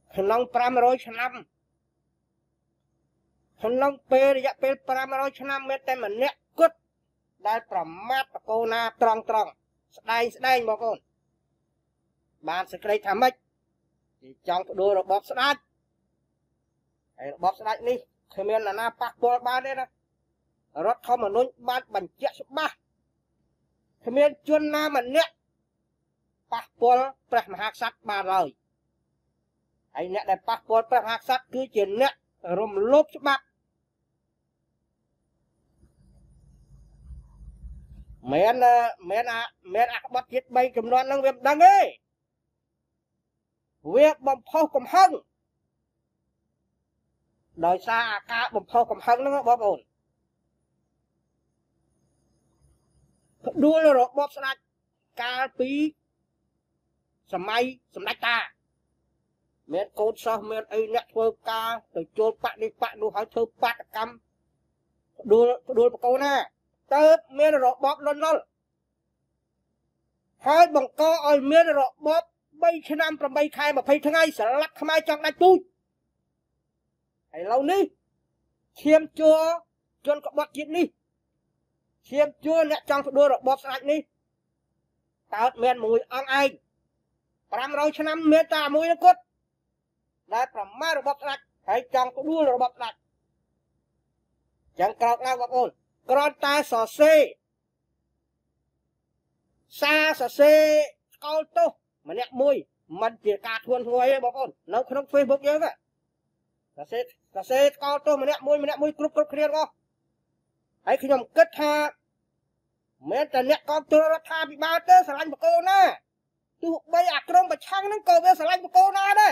ក្នុង500ឆ្នាំក្នុងពេលរយៈពេល500ឆ្នាំមានតែម្នាក់គត់ដែលប្រមាថបកូនណាត្រង់ស្ដែងបងប្អូនបានសេចក្តីថាម៉េចគេចង់ផ្ដួលរបបស្ដេចហើយរបបស្ដេចនេះគ្មាននរណាប៉ះពាល់បានទេណារដ្ឋធម្មនុញ្ញបានបញ្ជាក់ច្បាស់គ្មានជនណាម្នាក់ប៉ះពាល់ព្រះមហាក្សត្របានឡើយហើយអ្នកដែលប៉ះពាល់ព្រះមហាក្សត្រគឺជាអ្នករំលោភច្បាប់មែនអាក្បត់ជាតិ3ចំនួនហ្នឹងវាមិនដឹងទេវាបំផុសកំហឹងដោយសារអាការបំផុសកំហឹងហ្នឹងបងប្អូនផ្ដួលរបបស្ដេចកាលពីសម័យសម្ដេចតាមានកូនសិស្សមានអីអ្នកធ្វើការទៅចូលបដិបកនោះហើយធ្វើបាតកម្មផ្ដួលបកូនណាទៅមានរបបលន់លល់ហើយបង្កឲ្យមានរបប3ឆ្នាំ8ខែ20ថ្ងៃស្លាប់ខ្មែរចង់ដាច់ពូជឥឡូវនេះឈាមជួជនក្បត់ជាតិនេះឈាមជួអ្នកចង់ផ្ដួលរបបស្ដេចនេះតើមានមួយអង្គឯង500ឆ្នាំមានតែមួយនឹងគាត់ដែលប្រមាថរបបស្ដេចហើយចង់ផ្ដួលរបបស្ដេចចឹងក្រោកឡើងបងប្អូនគ្រាន់តែសរសេរស្កោលទោសម្នាក់មួយមិនជាការធ្ងន់ធ្ងរទេបងប្អូននៅក្នុង Facebook យើងសរសេរស្កោលទោសម្នាក់មួយគ្រប់គ្នាទាំងអស់ហើយខ្ញុំគិតថាមិនតែអ្នកគ្រប់គ្រងរដ្ឋាភិបាលទេស្រឡាញ់បកគោណាទោះបីអាក្រុមប្រឆាំងហ្នឹងក៏វាស្រឡាញ់បកគោណាដែរ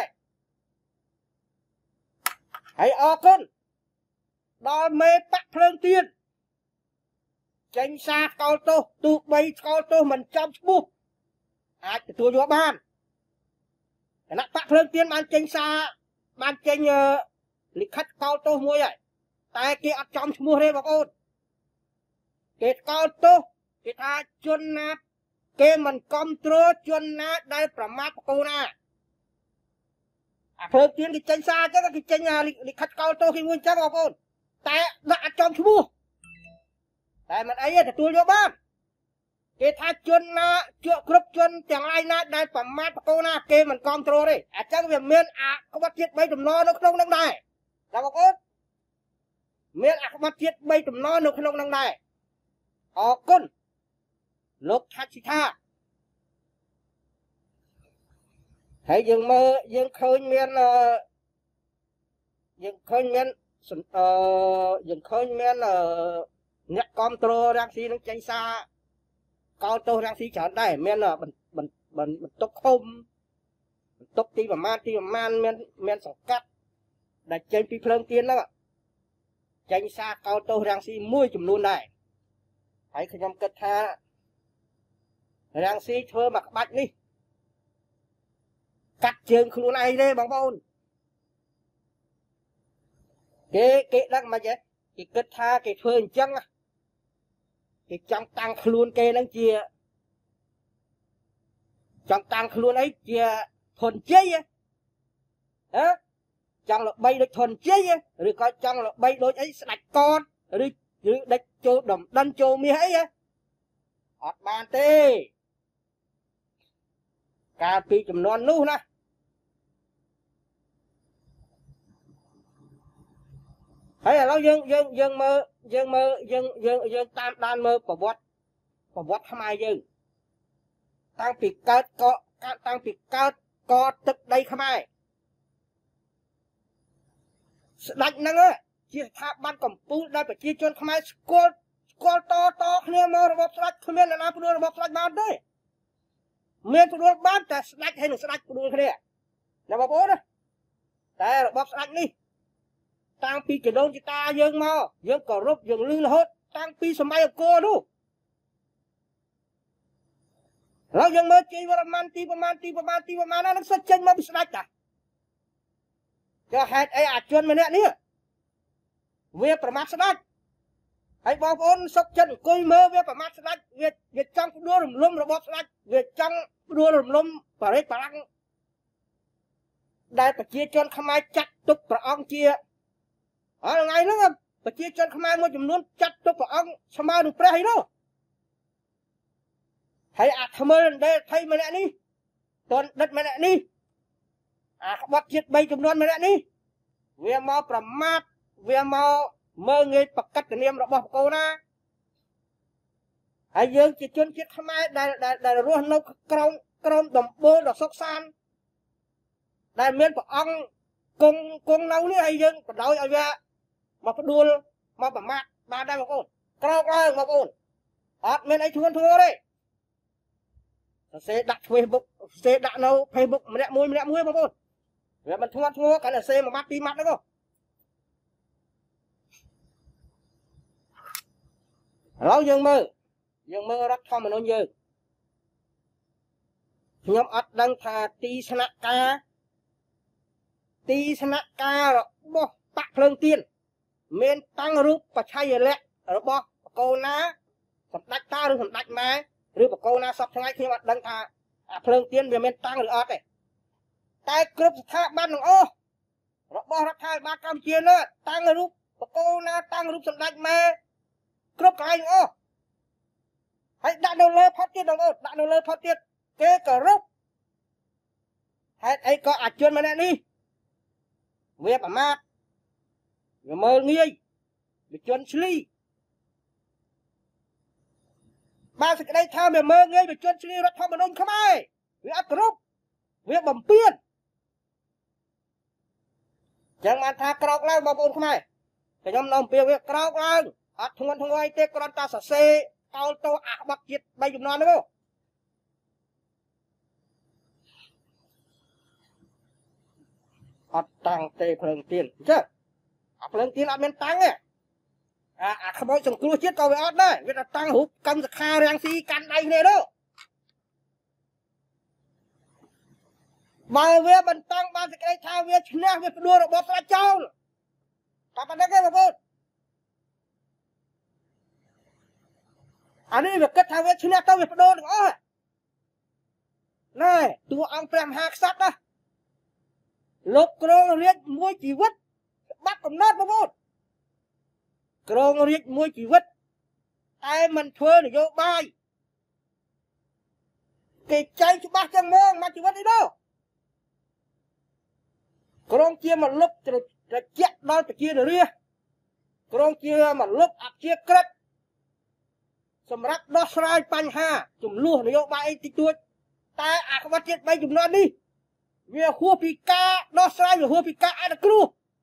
ហើយអរគុណដល់មេបកភ្លើងទៀនចេញសារស្កោលទោសទោះបីស្កោលទោសមិនចំឈ្មោះអាចទទួលយកបានគណៈបកភ្លើងទៀនបានចេញសារបានចេញលិខិតស្កោលទោសមួយហើយតែគេអត់ចំឈ្មោះទេបងប្អូនគេស្កោលទោសគេថាជនណាគេមិនគ្រប់គ្រងជនណាដែលប្រមាថបកគោណាអាភ្លើងទៀនគេចេញសារអញ្ចឹងគេចេញលិខិតស្កោលទោសគេមួយអញ្ចឹងបងប្អូនតែដាក់អត់ចំឈ្មោះតែមិនអីទេទទួលយកបានគេថាជនណាជក់គ្រប់ជនទាំងឡាយណាដែលប្រមាថបកគោណាគេមិនគ្រប់គ្រងទេអញ្ចឹងវាមានអាក្បត់ជាតិ3ដំណរនៅក្នុងនឹងដែរបងប្អូនមានអាក្បត់ជាតិ3ដំណរនៅក្នុងនឹងដែរអរគុណលោកថាច់ស៊ីថាហើយយើងមើលយើងឃើញមានអ្នកគ្រប់គ្រងរាំងស៊ីនឹងចេញសារកោតទោសរាំងស៊ីច្រើនដែរមានបន្ទុកឃុំបន្ទុកទីប្រមាណមានសង្កាត់ដែលចេញពីភ្លើងទៀនហ្នឹងចេញសារកោតទោសរាំងស៊ីមួយចំនួនដែរហើយខ្ញុំគិតថារាំងស៊ីធ្វើមកក្បាច់នេះកាត់ជើងខ្លួនឯងទេបងប្អូនគេដឹងមិនទេគេគិតថាគេធ្វើអញ្ចឹងគេចង់តាំងខ្លួនគេនឹងជាចង់តាំងខ្លួនអីជាធនជ័យចង់ល្បីដូចធនជ័យឬក៏ចង់ល្បីដូចអីស្ដេចកតឬដេចចូលដំដិនចូលមាសអីអត់បានទេកាលពីចំនួននោះណាហើយឥឡូវយើងមើលយើងតាមដានមើលប្រវត្តិខ្មែរយើងតាំងពីកើតកទឹកដីខ្មែរស្ដេចហ្នឹងជាស្ថាប័នកម្ពុជាដែលប្រជាជនខ្មែរស្គាល់តគ្នាមករបបស្ដេចគ្មានអ្នកណាផ្ដួលរបបស្ដេចបានទេមានផ្ដួលបានតែស្ដេចហើយនឹងស្ដេចផ្ដួលគ្នាណាបងប្អូនណាតែរបបស្ដេចនេះតាំងពីកណ្ដូនចតាយើងមកយើងគោរពយើងលឺរហូតតាំងពីសម័យអង្គរនោះហើយយើងមើលជ័យវរ្ម័នទីប្រមាណណានឹងសិតចេញមកពីស្ដេចតាចុះហេតុអីអាជនម្នាក់នេះវាប្រមាថស្ដេចហើយបងប្អូនសុកចិត្តអង្គុយមើលវាប្រមាថស្ដេចវាចង់ផ្ដួលរំលំរបបស្ដេចវាចង់ផ្ដួលរំលំបរិយាប័ន្នដែលប្រជាជនខ្មែរចាត់ទុកព្រះអង្គជាថ្ងៃហ្នឹងប្រជាជនខ្មែរមួយចំនួនចាត់ទុកព្រះអង្គស្មើនឹងព្រះអីនោះហើយអាថ្មើលដែលថៃម្នាក់នេះតនដិតម្នាក់នេះអាក្បត់ជាតិ3ចំនួនម្នាក់នេះវាមកប្រមាថវាមកមើងងាយបកត្តនាមរបស់បកូនណាហើយយើងជាជនជាតិខ្មែរដែលរស់នៅក្រោមដំបូលដ៏សុខសាន្តដែលមានព្រះអង្គគង់នៅនេះហើយយើងបដ ாய் ឲ្យវាមកផ្ដួលមកប្រមាថបានដែរបងប្អូនក្រោកឡើងបងប្អូនអត់មានអីធ្ងន់ធ្ងរទេសរសេរដាក់ Facebook សរសេរដាក់នៅ Facebook ម្នាក់មួយបងប្អូនវាមិនធ្ងន់ធ្ងរគាត់សរសេរមួយម៉ាត់ពីរម៉ាត់ហ្នឹងឥឡូវយើងមើលរដ្ឋធម្មនុញ្ញយើងខ្ញុំអត់ដឹងថាទីស្នាក់ការរបស់បកភ្លើងទៀនមានតាំងរូបបច្ឆ័យលក្ខរបស់បកូនណាសម្ដេចតាឬសម្ដេចម៉ែឬបកូនណាសពថ្ងៃខ្ញុំអត់ដឹងថាអាភ្លើងទៀនវាមានតាំងឬអត់ទេតែគ្រប់ស្ថាប័នទាំងអស់របស់រដ្ឋាភិបាលកម្ពុជានោះតាំងរូបបកូនណាតាំងរូបសម្ដេចម៉ែគ្រប់កន្លែងទាំងអស់ហើយដាក់នៅលើផុតទៀតបងប្អូនដាក់នៅលើផុតទៀតគេគោរពហេតុអីក៏អាជនម្នាក់នេះវាប្រមាថវាមើលងាយវាជន់ឈ្លីបានសេចក្តីថាវាមើលងាយវាជន់ឈ្លីរដ្ឋធម្មនុញ្ញខ្មែរវាអត់គោរពវាបំពានចឹងបានថាក្រោកឡើងបងប្អូនខ្មែរខ្ញុំនាំពាក្យវាក្រោកឡើងអត់ធ្ងន់ធ្ងរអីទេគ្រាន់តែសរសេរកោលតោអាក្បត់ជាតិ3ចំនួនហ្នឹងអត់តាំងទេភ្លើងទៀនអញ្ចឹងអាភ្លើងទៀនអត់មានតាំងទេអាខ្មោចសង្គ្រោះជាតិក៏វាអត់ដែរវាតែតាំងរូបកម្មសខារាំងស៊ីកាន់ដៃគ្នានោះបើវាមិនតាំងបានសេចក្តីថាវាឈ្នះវាផ្ដួលរបបស្ដេចចោលតែប៉ុណ្្នឹងទេបងប្អូនអានេះវាគិតថាវាឈ្នះទៅវាផ្ដួលទាំងអស់ណែតួអង្គព្រះមហាក្សត្រណាលោកគ្រងរាជមួយជីវិតបាត់កំណត់បងប្អូនគ្រងរាជមួយជីវិតតែមិនធ្វើនយោបាយគេចែងច្បាស់ចឹងមកមកជីវិតនេះđâuគ្រងជាមលុបត្រជាក់ដល់ប្រជានារីគ្រងជាមលុបអព្យាក្រឹតសម្រាប់ដោះស្រាយបញ្ហាចំនួននយោបាយអីតិចតួចតែអាក្បត់ជាតិ3ចំនួននេះវាហួសពីការដោះស្រាយវាហួសពីការអនុគ្រោះ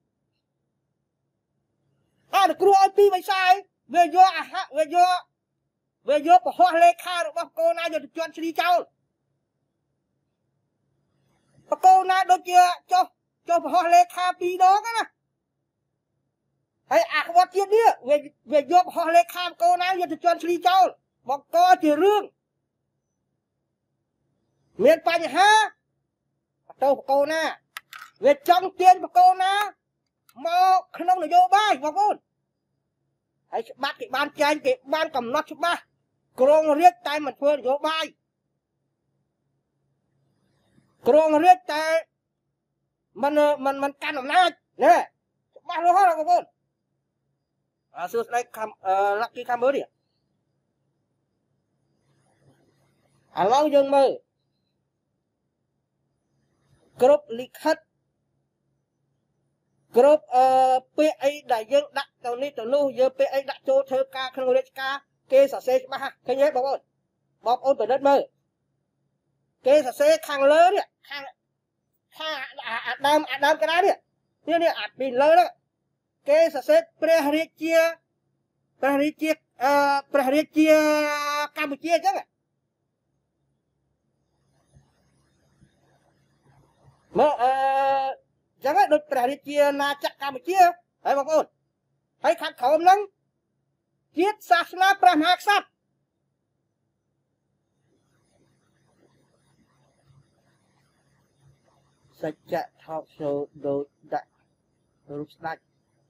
ឲ្យពីវិស័យវាយកវាយកប្រហោះលេខារបស់កូនណាយកទៅជន់ជ្រីចោលបកូនណាដូចជាចុះប្រហោះលេខា2ដងណាហើយអាក្បត់ជាតិនេះវាយកប្រហោះលេខាកូនណាយកទៅជន់ជ្រីចោលបង្កជារឿងមានបញ្ហាទៅបកូនណាវាចង់ទាញបកូនណាមកក្នុងនយោបាយបងប្អូនហើយច្បាប់គេបានចែងគេបានកំណត់ច្បាស់គ្រងរាជតែមិនធ្វើនយោបាយគ្រងរាជតែមិនកាន់អំណាចណែច្បាស់លាស់ហើយបងប្អូនសួស្ដីLucky Cambodiaឥឡូវយើងមើលគ្រប់លិខិតគ្រប់ពាក្យអីដែលយើងដាក់ទៅនេះទៅនោះយើងពាក្យអីដាក់ចូលធ្វើការក្នុងរាជការគេសរសេរច្បាស់ឃើញទេបងប្អូនប្រឌិតមើលគេសរសេរខាងលើនេះខាងអាដើមកណ្ដាលនេះអាពីលើនេះគេសរសេរព្រះរាជាកម្ពុជាអញ្ចឹងមើលចឹងដូចព្រះរាជាណាចក្រកម្ពុជាហើយបងប្អូនហើយខាងក្រោមហ្នឹងជាតិសាសនាព្រះមហាក្សត្រសច្ចៈថោកសូដូចដាក់រូបស្ដេច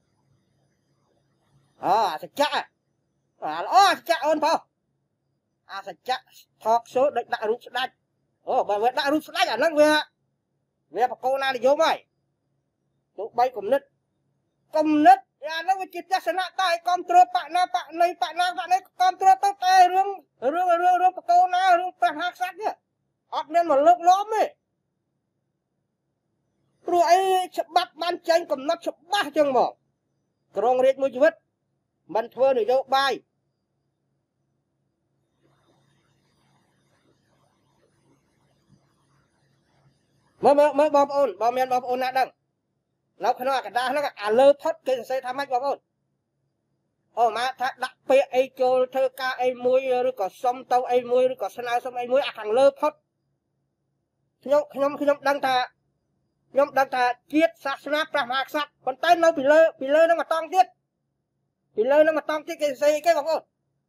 សច្ចៈល្អសច្ចៈអូនបងសច្ចៈថោកសូដូចដាក់រូបស្ដេចបើវាដាក់រូបស្ដេចអាហ្នឹងវា về bà cô nào thì vô mày tụ bay cùng nít ya nó với kita sana tai kontrol pak na bạn này kontrol tao tai rương bà cô nào rương bà hạc sát nhá ọt nên mà lốc lóm ấy rồi ấy chụp bắt ban tranh cầm nắp chụp bắt chân mà còn riết mua chụp mình thưa để vô bay mới bom ôn nát đằng nó khá nó cả đá nó cả lơ thất cái xây tham mách bom ôn mà thắt đặt pe ai cho thơ ca ai muối rồi có sông tàu ai muối rồi có sân ao sông ai muối thằng lơ thất nhóm đang ta chiết sát snap ra mạc sát còn tay nó bị lơ nó mà tong tiết cái xây cái bom ôn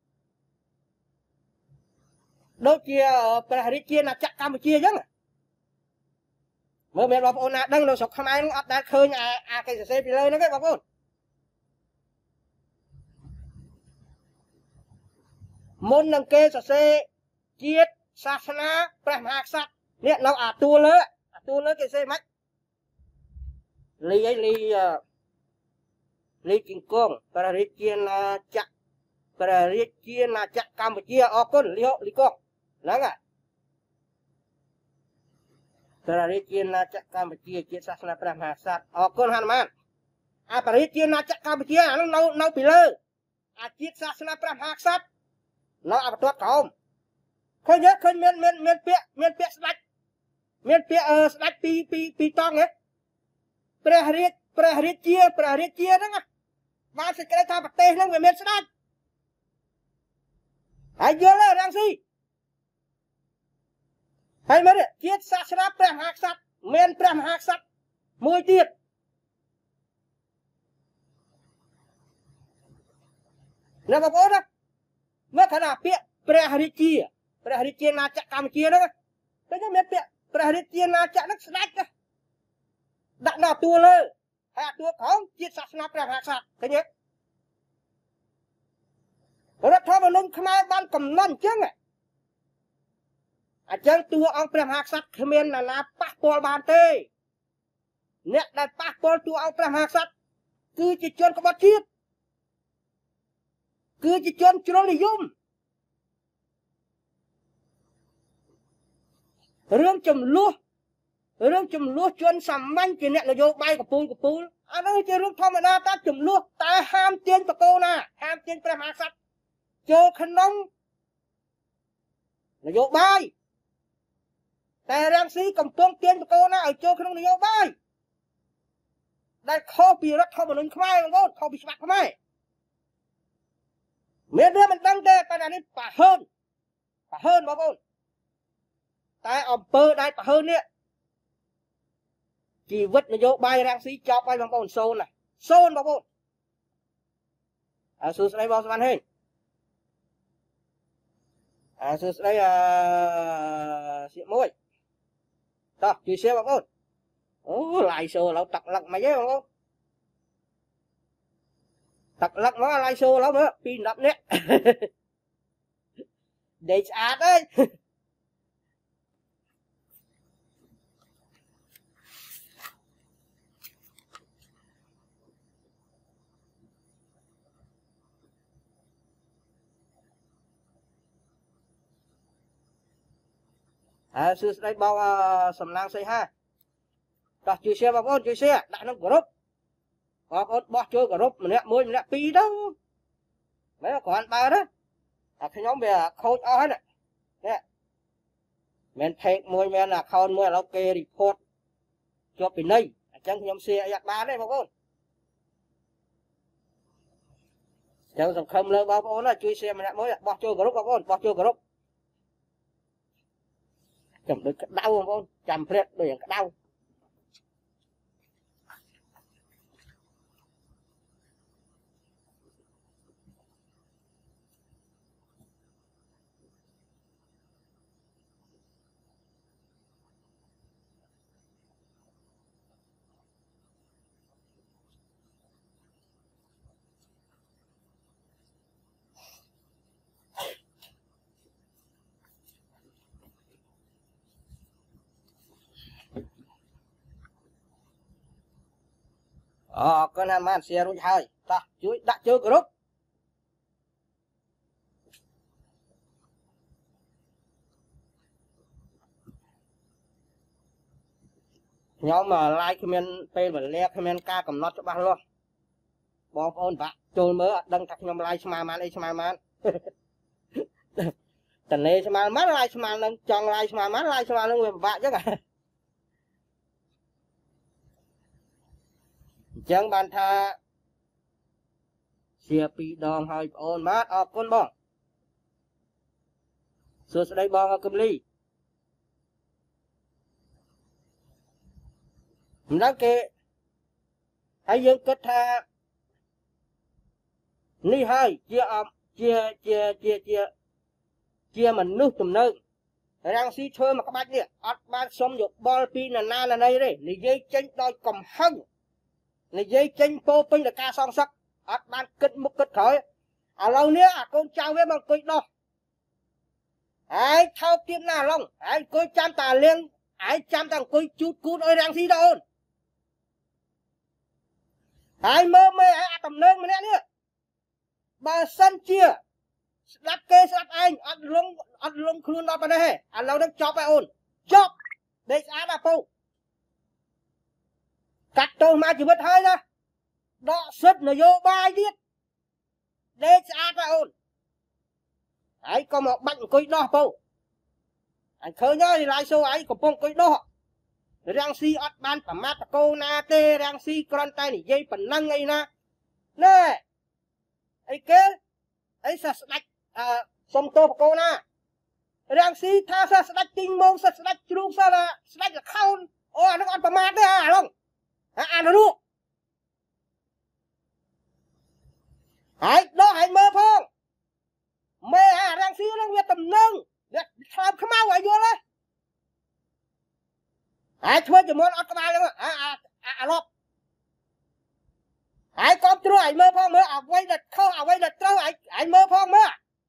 đôi kia Papaya là chắc Cambodia chứ mới bom ôn nát đằng nó sọc Khmer nó đã khơi cái xây bị lơ nó cái bom ôn môn năng kê sẽ chiết sát snap ra mạc sát nè nó tua lơ cái xây mách ly kinh công Papaya là chắc Cambodia con ly con lắm à Papaya là chắc Cambodia chiết sát snap ra mạc sát con hàn man Papaya là chắc Cambodia nó bị lơ chiết sát snap ra mạc sát nó bắt tuột không khơi nhớ khơi miền bẹ sạch pi tong ấy Papaya chia đó nghe mà sẽ cái thằng bạch tê nó về miền sạch hãy nhớ là Rainsy hay mấy đấy chiết sát snap Papaya sạch miền Papaya sạch mùi tiệt nè bà bố đó mấy khả năng bịa Papaya chia là chắc Cambodia đó cái đó miền bịa Papaya chia là chắc nó sạch đó đặt nào tua lơ hay tua không chiết sát snap Papaya sạch thấy nhớ rất thôi mà nông Khmer ban cầm nón chứ này chân tua ông Papaya sạch Khmer là passport ban tê nè đại passport tua ông Papaya sạch cứ chỉ chôn có bắt chiết cứ chỉ chôn cho nó lý dung rương chùm lúa chôn sầm manh chỉ nè là vô bay của pul nó chỉ rương thôi mà na ta chùm lúa ta ham tiền của cô nè ham tiền Papaya sạch cho khăn nông là vô bayแต่Rainsy cầm tuông tiền của cô nè ở cho khăn nông là vô bay đây khó bị rất khó mà nông Khmer mà ngôn khó bị sạc Khmer miền đưa mình đăng đây tại này bà hơn bà ngôn tại ông bơ đây bà hơn nè chỉ vứt nó vô bay Rainsy chọc bay bằng con xôn này xôn bà ngôn sư đây bao nhiêu hình sư đây xịn môi đó chú xe bà ngôn lại xô lão tặc lặng mày chứ bà ngôn tặc lặng nó lại xô lão nữa pin đập nè để chát đấy sư đây bao sầm lang xây ha đó chú xe bà ngôn chú xe đã nó group bỏ chơi group mà nè môi nè pi đó mấy con ba đó cái nhóm về khâu cho hết nè men thẹt môi men là khâu môi là ok report cho bên đây chẳng nhóm xe giặt ba đấy bà ngôn chẳng dòng không lơ bao ngôn là chui xe mà nè môi bỏ chơi group bà ngôn bỏ chơi group chầm được đau bà ngôn chầm phết đôi đau con ăn man xe rồi hơi ta chuối đã chưa có rút nhóm mà like comment page và le comment ca cầm nót cho bác luôn bom ôn vạ trôi mớ đăng thắc nhóm like smile man smile man tình này smile mắt like smile nâng chọn like smile mắt like smile nâng người vạ chứ cả chẳng bàn tha xe pi đòn hơi ôn mát con bong xưa sẽ đây bong cầm ly mình nói kệ hãy dân kết tha ni hơi chia mình nước tùm nơi răng xí thơ mà các bác đi ọt bác xong dục bò pi là đây đấy này dây chênh đôi cầm hăng này dây chênh bô pinh là ca song sắc ọt bác kết mục kết khởi lâu nữa con cháu với bằng cười đo ai thao tiếp nào lòng ai coi chăm tà liên ai chăm tàng coi chút cút ơi răng xí đâu ai mơ mê ai tầm nâng mà nè nữa bà sân chia đắp kê sắp anh ăn lông khuôn đó bà đây lâu đang chọc ai ôn chọc đây á là phụ cắt trâu mà chỉ biết hơi ra đọ xuất nó vô bài điết đây á là ôn ấy có một bệnh coi đó phụ anh khơi nhớ thì lại số ấy có bông coi đó răng si ọt ban tầm mát cô na tê răng si con tay này dây phần năng ấy na nè ấy kế ấy sa sạch xong tô cô na răng si tha sa sạch tinh mông sa sạch chụp sa là sạch là khâu ô nó còn tầm mát đấy à không nó luôn ấy đó hãy mơ phong mê răng si nó nghe tầm nâng làm không mau vậy vô đấy ai thua cho muốn ăn cái bài luôn lộp ai con trưa ai mơ phong mơ quay đặt khâu quay đặt trâu ai mơ phong mơ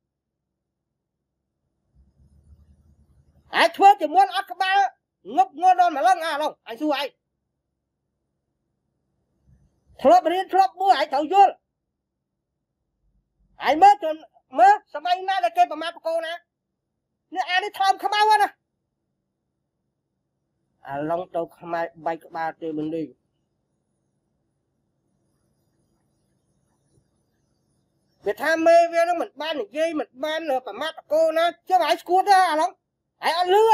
ai thua cho muốn ăn cái bài ngốc ngon đòn mà lăng luôn anh xui ai thua bữa ai thấu vô ai mơ cho mơ sao bay na là kêu bà má của cô nè nè ai đi thầm không bao nè long trâu Khmer bay cái ba tê bên đi việc tham mê về nó mình ban này dây mình ban rồi bà má của cô nè chứ phải squat đó long ai ăn lứa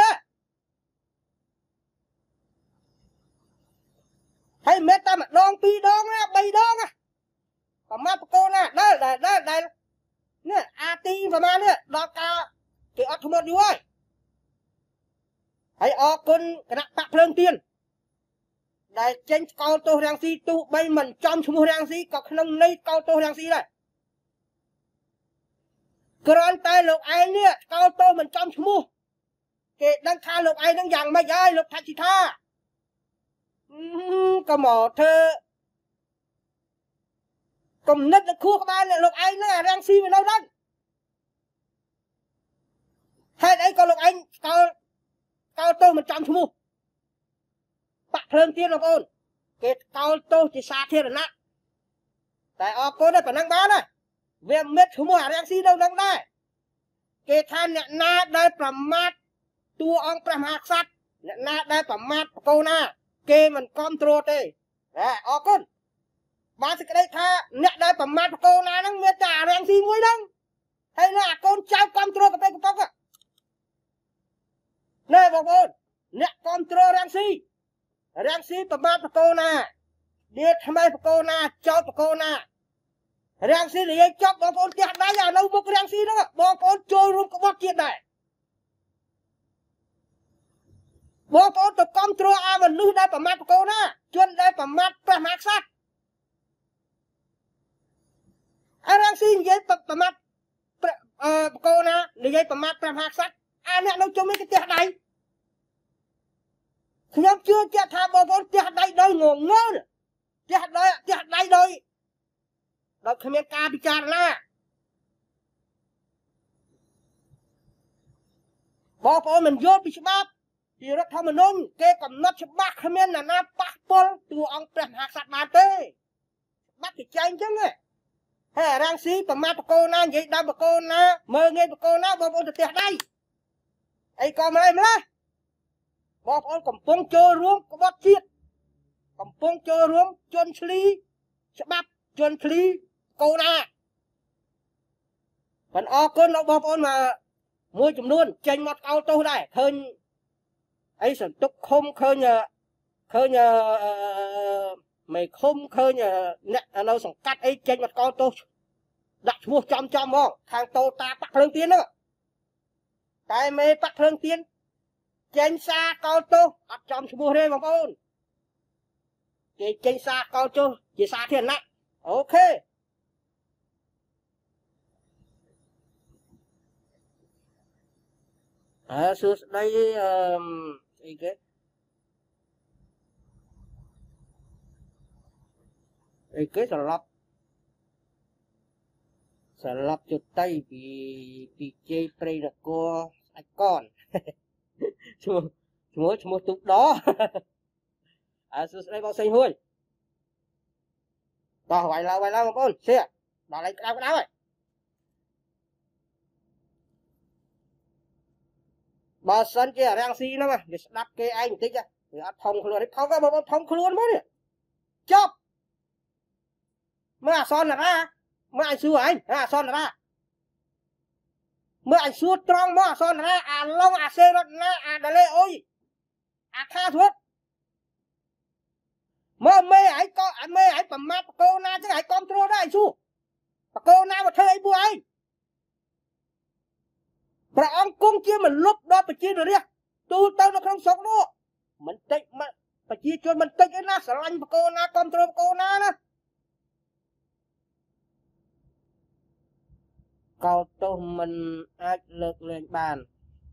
hay mẹ ta mà đong pi đong á bay đong á bà má của cô nè đây nè ti bà má nè đo ca cái ớt một đi ơi hãy con cái nắp bạc lương tiền để tranh cao tô rang si tụ bay mình trong số rang si có nông nay cao tô rang si này còn tay lục ai nè cao tô mình trong số cái đang tha lục ai đang dàng mày ai lục thay chỉ tha có mỏ thơ cầm nứt là khu các bạn lục ai nè rang si về đâu đó hay đấy có lục anh cao tô mình trăm số bạc lương tiền lục ôn cái cao tô chỉ xa thiên là nặng tại cô đây phải năng báo này về mết số mua rang si đâu năng đây cái than nhận na đây phẩm mát tua ông phẩm hạt sắt nhận na đây phẩm mát cô na kê mình control đây đấy con ba thì cái đây tha nhận đây phẩm mát cô na năng mết trả rang si muối đâu hay là con cháu control cái bên của con à nèបងប្អូនអ្នកគ្រប់គ្រងរាំងស៊ីប្រមាថបកោណាដៀថ្មីបកោណាចោតបកោណារាំងស៊ីនិយាយចប់បងប្អូនផ្ទះដៃអានៅមុខរាំងស៊ីហ្នឹងបងប្អូនចូលរួមក្បត់ទៀតដែរបងប្អូនទៅគ្រប់គ្រងអាមនុស្សដែលប្រមាថបកោណាជនដែលប្រមាថព្រះមហាក្សត្រអារាំងស៊ីនិយាយប្រមាថបកោណានិយាយប្រមាថព្រះមហាក្សត្រអាអ្នកនៅជុំនេះគេផ្ទះដៃខ្ញុំជឿជាក់ថាបងប្អូនផ្ទះដៃដោយងងើផ្ទះដៃដោយគ្មានការពិចារណាបងប្អូនមិនយល់ពីច្បាប់ពីរដ្ឋធម្មនុញ្ញគេកំណត់ច្បាស់គ្មានណាប៉ះពាល់តួអង្គព្រះមហាក្សត្របានទេ bắt cái chanh chứ nghe hay rang xí tầm mát cô na vậy đâm cô na mơ nghe cô na bom ôn tiệt đây ấy còn đây mà bom ôn cầm phong chơi ruộng có bót chiết cầm phong chơi ruộng chôn chli sẽ bắp chôn chli cô na còn o cơn nó bom ôn mà mua chùm luôn chanh mặt cao tô đây khơi ấy sản tục không khơi nhờ mày không khơi nhờ nè đâu sòng cắt ấy chanh mặt cao tô đặt mua chom không thằng tô ta bắt lương tiến đó cái mê bắt lương tiến chanh xa cao tô bắt chom mua đây bom ôn cái chanh xa cao tô chỉ xa thiền nè ok xưa đây cái sờ lọc chuột tay bị chê prey là cô anh con chúa tục đó xưa đây bao xanh hôi đó vậy là một con xe đó lấy cái đau rồi bà sân kia rang xi nó mà để đắp cái anh một tích ra để thông luôn đấy thông vào thông luôn mới chop mới son là ra mới anh xua anh son là ra mới anh xua trong mới son là ra long xe nó đà lê ôi tha thuốc mê ấy có mê ấy bầm mát cô na chứ ấy control đó anh xua cô na mà thuê ấy bùa anh bà ông cung chia mình lúc đó bà chia rồi đi tu tao nó không sống đó mình tích mà bà chia cho mình tích ấy na sở lanh bà cô na control bà cô na đó câu tôi mình ác lực lên bàn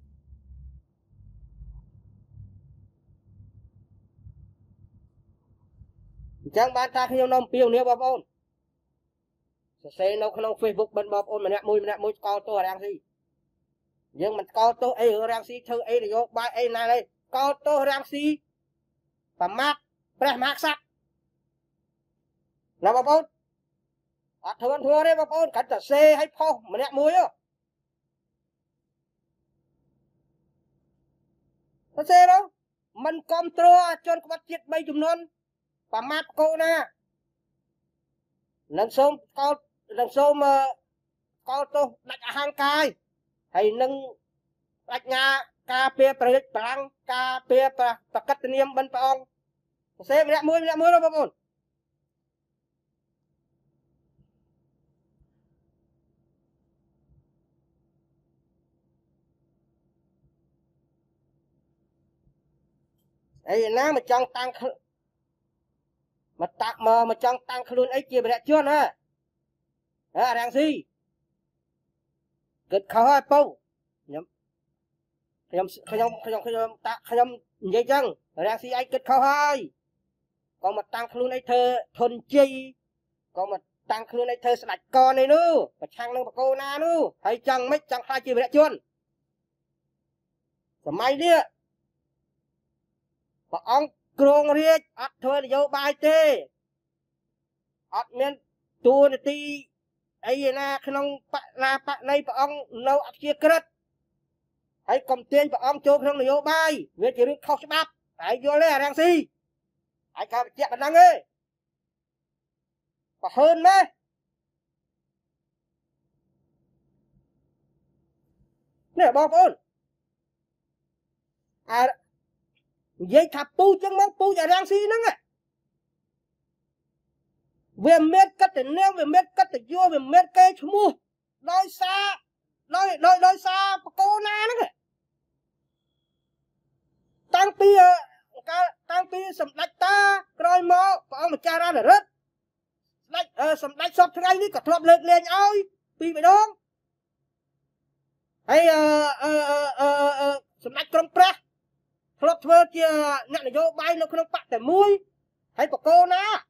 chẳng bán ta khi nông piêu nếu bóp ôn sẽ nó không Facebook bên bóp ôn mà nẹ mùi câu tôi đang gì nhưng mình câu tôi ấy rang xí thơ ấy là vô bài ấy này đây câu tôi rang xí và mát bè mát sắc là bóp ôn thua đấy bóp ôn cắn tờ xe hay phô mà nẹ mùi á có xe đâu mình control cho nó bắt chết bay chùm non và mát cô na lần sau mà câu tôi đặt hàng cài hay nâng đặt nhà cà phê bật băng cà phê bật cắt niêm bên phong xem mẹ mưa đâu bác ôn ấy na mà trong tăng mà trong tăng luôn ấy kia mẹ chưa nè đang gì cực khó hai bầu nhầm khayom vậy chăng đang si ai cực khó hai còn mà tăng luôn ấy thơ thuần chi còn mà tăng luôn ấy thơ sạch con này nữa và chăng lưng cô na nữa hay chăng mấy chăng hai chị mẹ chuôn rồi may đi và ông krong riết ắt thôi là vô bài tê ắt miền tu này ti ấy na khăn là bạn này ông nấu ắt chia cất hãy cầm tiền và ông cho không vô bài việc chỉ được không bắp hãy vô lấy đang gì hãy cầm chẹt bạn đang ơi và hơn đấy nè bom ôn dây thập pu chân mong pu và đang gì nữa về mét cắt để neo về mét cắt để vô về mét cây chú mua đôi xa cô na nữa tăng pi sầm đạch ta rồi mò ông mà cha ra là rất đạch sầm đạch sọp thay đi cả thọp lên lên ơi pi vậy đó hay sầm đạch trong pre thọp thưa kia nhận là vô bay nó không bắt để muối hay cô na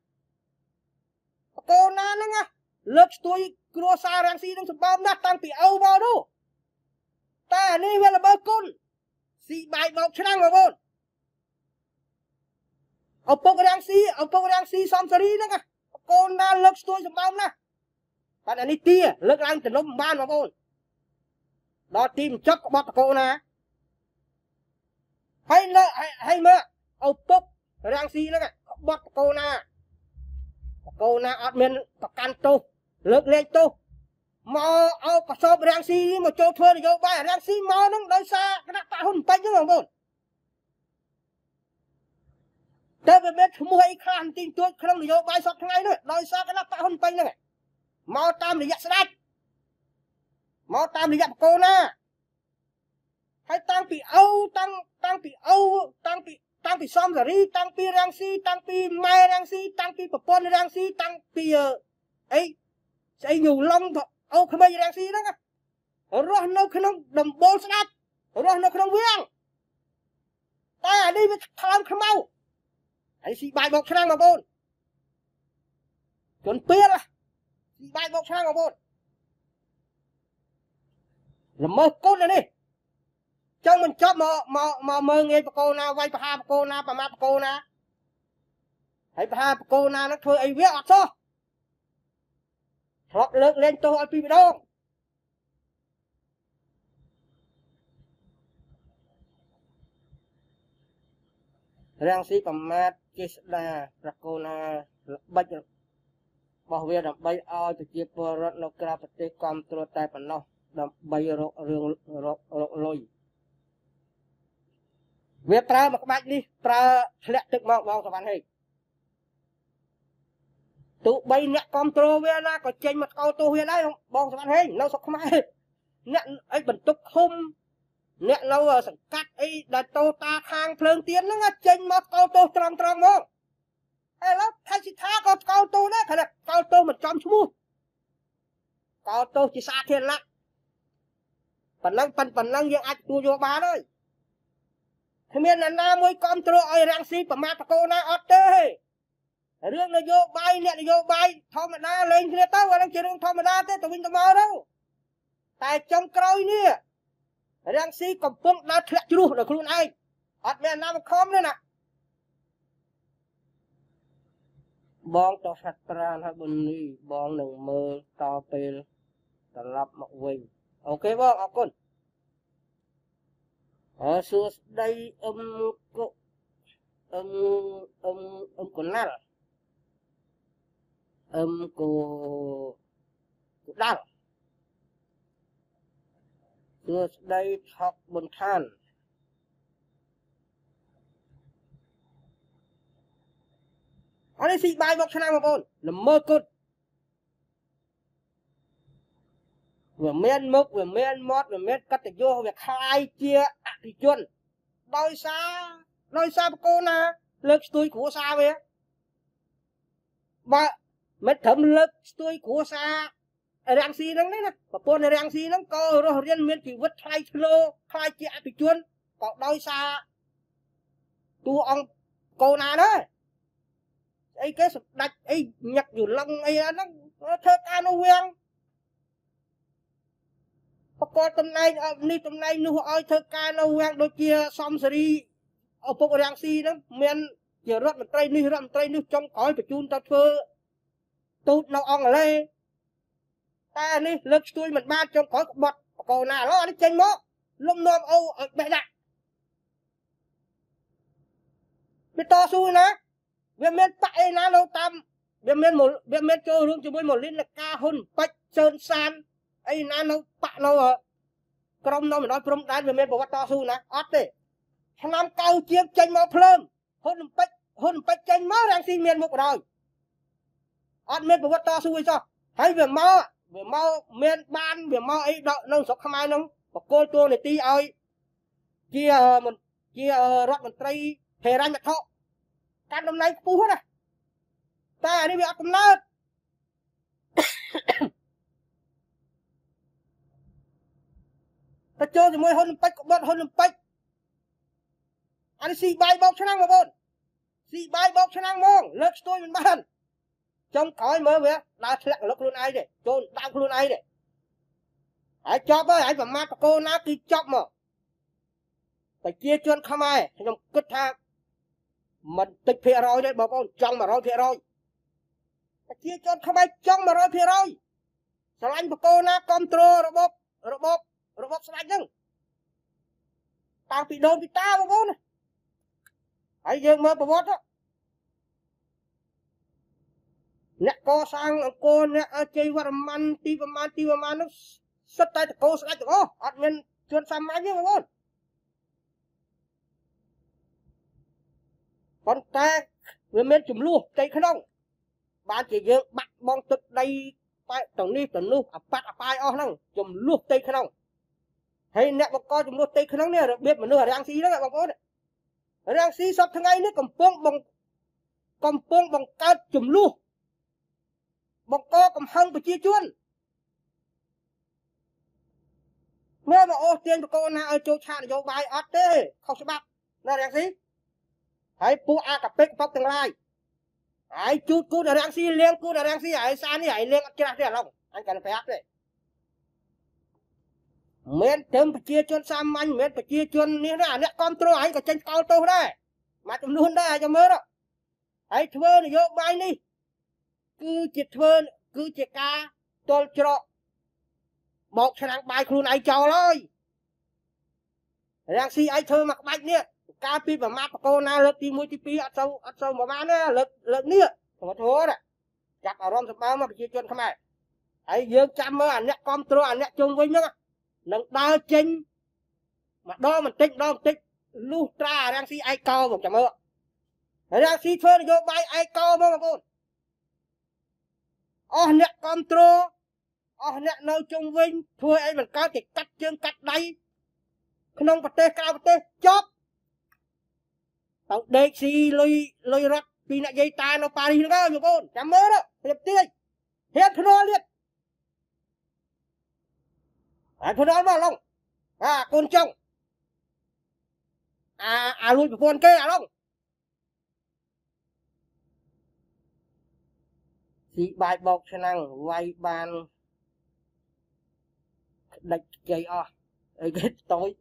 nó nghe lớp tôi cua xa rang xí đang sụp bom nát tăng bị âu vào đâu ta này về là bơ côn xì bài bọc chăng mà bôn ông bốc rang xí xóm sari đó nghe កូនណាលើកស្ទួយសម្បំណាបាទអានេះទាលើកឡើងទៅនំបានបងប្អូនដល់ទីបញ្ចប់ក្បត់តកូនណាហើយមើលឪពុករាំងស៊ីហ្នឹងក្បត់តកូនណាអត់មានប្រកាន់ទោសលើកលែងទោសមកអោបកសបរាំងស៊ីមកចូលធ្វើនយោបាយរាំងស៊ីមកហ្នឹងដោយសារគណៈបកហ៊ុនពេជ្រហ្នឹងបងប្អូនតែវាមានឈ្មោះអីខ្លះទីទួចក្នុងនយោបាយសពថ្ងៃនេះដោយសារគណៈបកហ៊ុនពេជ្រហ្នឹងមកតាមរយៈស្ដេចមកតាមរយៈបកូនណាហើយតាំងពីសំសារីតាំងពីរាំងស៊ីតាំងពីម៉ែរាំងស៊ីតាំងពីប្រពន្ធរាំងស៊ីតាំងពីអីស្អីញូឡុងអូក្មេងរាំងស៊ីហ្នឹងរស់នៅក្នុងដំបូលស្ដាច់រស់នៅក្នុងវាំងតែអានេះវាខ្លាំងខ្មៅហើយស៊ីបាយបោកឆ្នាំងបងប្អូនជន់ពៀលស៊ីបាយបោកឆ្នាំងបងប្អូនល្មើសគុណនេះចង់មិនចប់មកមើងងាយបកូនណាវាយប្រហាបកូនណាប្រមាថបកូនណាហើយប្រហាបកូនណានឹងធ្វើអីវាអត់សោះធ្លាប់លើកលែងទោសឲ្យពីម្ដងរាំងស៊ីប្រមាថចេស្តាប្រកូនណាល្បិចរបស់វាដើម្បីឲ្យប្រជាពលរដ្ឋនៅក្រៅប្រទេសគ្រប់គ្រងតែប៉ុណ្ណោះដើម្បីរករឿងរកលុយវាប្រើមកក្បាច់នេះប្រើធ្លាក់ទឹកមកបងសវណ្ណហេកទោះបីអ្នកគ្រប់គ្រងវាណាក៏ចេញមកកោតទោសវាដែរបងសវណ្ណហេកនៅស្រុកខ្មែរអ្នកអីបន្ទុកឃុំអ្នកនៅសង្កាត់អីដែលតោតាខាងភ្លើងទៀនហ្នឹងចេញមកកោតទោសត្រង់មកឥឡូវថៃសិដ្ឋាក៏កោតទោសដែរគាត់កោតទោសមិនចំឈ្មោះកោតទោសជាសាធារណៈប៉ុណ្ណឹងយើងអាចទទួលយកបានហើយគ្មានអ្នកណាមួយគ្រប់គ្រងឲ្យរាំងស៊ីប្រមាថបកូនណាអត់ទេរឿងនយោបាយអ្នកនយោបាយធម្មតាលេងគ្នាទៅអានឹងជារឿងធម្មតាទេទៅវិញទៅមកទៅតែចុងក្រោយនេះរាំងស៊ីកំពុងដើរធ្លាក់ជ្រោះដល់ខ្លួនឯងអត់មានណាមកខំទេណាបងទៅហាត់ប្រាណហើយបុនីបងនឹងមើលតពេលត្រឡប់មកវិញអូខេបងអរគុណសួស្ដីកូណាល់កូដាល់សួស្ដីថកប៊ុនឋានអរនេះស៊ីបាយមកឆ្នាំបងប្អូនល្មើគុតវាមានមុខវាមានមាត់វាមានកតញ្ញូវាคล้ายជាអភិជនដោយសារបកូនណាលើកស្ទួយគ្រួសារវាបើមិនត្រឹមលើកស្ទួយគ្រួសាររាំងស៊ីហ្នឹងណាប្រពន្ធរាំងស៊ីហ្នឹងក៏រស់រៀនមានជីវិតថ្លៃធ្នូคล้ายជាអភិជនក៏ដោយសារតួអង្គកូនណាដែរអីគេសម្ដេចអីញឹកយូឡឹងអីហ្នឹងធ្វើការនៅវាំងបកលតំណែងនេះតំណែងនោះឲ្យធ្វើការនៅវាំងដូចជាសំសេរីឪពុករាំងស៊ីហ្នឹងមានជារដ្ឋមន្ត្រីនេះរដ្ឋមន្ត្រីនោះចុងក្រោយបញ្ជូនទៅធ្វើទូតនៅអង់គ្លេសតែនេះលើកស្ទួយមិនបានចុងក្រោយក្បត់បកលណាឥឡូវអានេះចេញមកលំនាំអូឲ្យបេះដាក់វាតស៊ូណាវាមានបាក់អីណានៅតាមវាមានចូលរួមជាមួយម៉ូលីនការហ៊ុនពេជ្រសឿនសានអីណានៅបាក់នៅក្រុមនៅម្ដងព្រំដែនវាមានប្រវត្តិតស៊ូណាអត់ទេឆ្នាំ9ជាងចេញមកភ្លើមហ៊ុនពេជ្រចេញមករាំងស៊ីមានមុខដល់អត់មានប្រវត្តិតស៊ូអីសោះហើយវាមកមានបានវាមកអីដកនៅស្រុកខ្មែរហ្នឹងបកគោលតួនាទីឲ្យជារដ្ឋមន្ត្រីហេរញ្ញវត្ថុកាន់តំណែងខ្ពស់ណាតែអានេះវាអត់កំណើតទៅចូលជាមួយហ៊ុនពេជ្រក្បត់ហ៊ុនពេជ្រអានេះស៊ីបាយបោកឆ្នាំងបងប្អូនស៊ីបាយបោកឆ្នាំងហ្មងលើកស្ទួយមិនបានចុងក្រោយមើលវាដើរធ្លាក់លុកខ្លួនឯងទេចូលដើមខ្លួនឯងទេហើយចប់ហើយហើយប្រមាថបកូនណាគឺចប់មកប្រជាជនខ្មែរខ្ញុំគិតថាមិនតិចភាគរយទេបងប្អូនចង់ 100% Chia cho không ai trong mà rồi phía rồi sao anh cô na control robot sao anh chứ tao bị đồn bị tao mà bố này hãy dừng mơ robot đó nè co sang cô nè chơi vào man ti vào man nó sất tay cô sao anh ô admin chuyên xăm máy chứ mà bố con ta vừa mới chùm luôn tay khăn đông bạn chỉ dừng bắt bong tức đây tầng ní tầng nu bắt ai o năng chùm luôn tay khăn đông hay nè bọc co chùm luôn tay khăn đông nè biết mà nửa đang xí đó các bố đang xí sắp thằng ấy nó cầm pông bằng cao chùm luôn bọc co cầm hăng và chia chuôn mới mà ô tiền của cô na ở chỗ cha vô bài ớt thế không sẽ bắt nó đang xí hãy pu a cặp bích bóc tương lai hãy chút cú là đang xí liên cú là đang xí hãy san hãy liên kia là lòng anh cần phải áp đấy miền tây phải chia chuôn sam anh miền phải chia chuôn như thế này control anh có tranh cao tô đây mà tụi luôn đây cho mới đó hãy thưa vô bài đi cứ chỉ thưa cứ chỉ ca tôi cho một khả năng bài khuôn ai cho thôi đang xí ai thưa mặc bạch nè ca pi và mát cô na lực đi mua tí pi ở sâu mà bán nè lực nè không có thua đấy chắc ở rom sập bao mà chia chuôn Khmer hãy dương chăm mơ anh nhắc control anh nhắc chung với nhá nâng đo chính mà đo mình tích lưu tra đang xí ai cao một chấm mơ đang xí phơi vô bay ai cao mà con nhắc control nhắc nơi chung vinh thua ai mình cao thì cắt chân cắt đáy không bật tê cao bật tê chóp tao đế xí lôi rắc vì nãy dây ta nó Paris nó cao nhiều con chấm mơ đó hiệp tiên hết nó liệt thôi đó mà long con chồng lui của con kê long thì bài bọc khả năng vay bàn đạch cây cái tối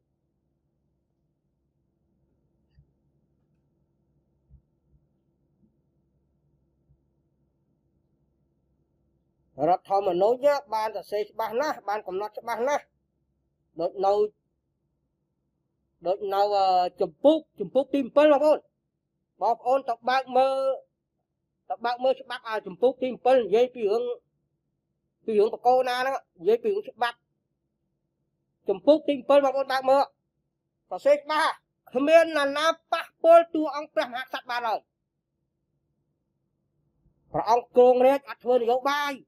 rồi thôi mà nói nhá ban là xây ban na ban còn nó ban na đợt nào chụp phúc tim pel mà con bọc ôn tập bác mơ sẽ bác chụp phúc tim pel dây pi hướng của cô na đó dây pi hướng sẽ bác chụp phúc tim pel mà con bác mơ và xây ba Khmer là na bác pol tu ông prem hạt sắt ba rồi và ông cương đấy ăn thưa nhiều bài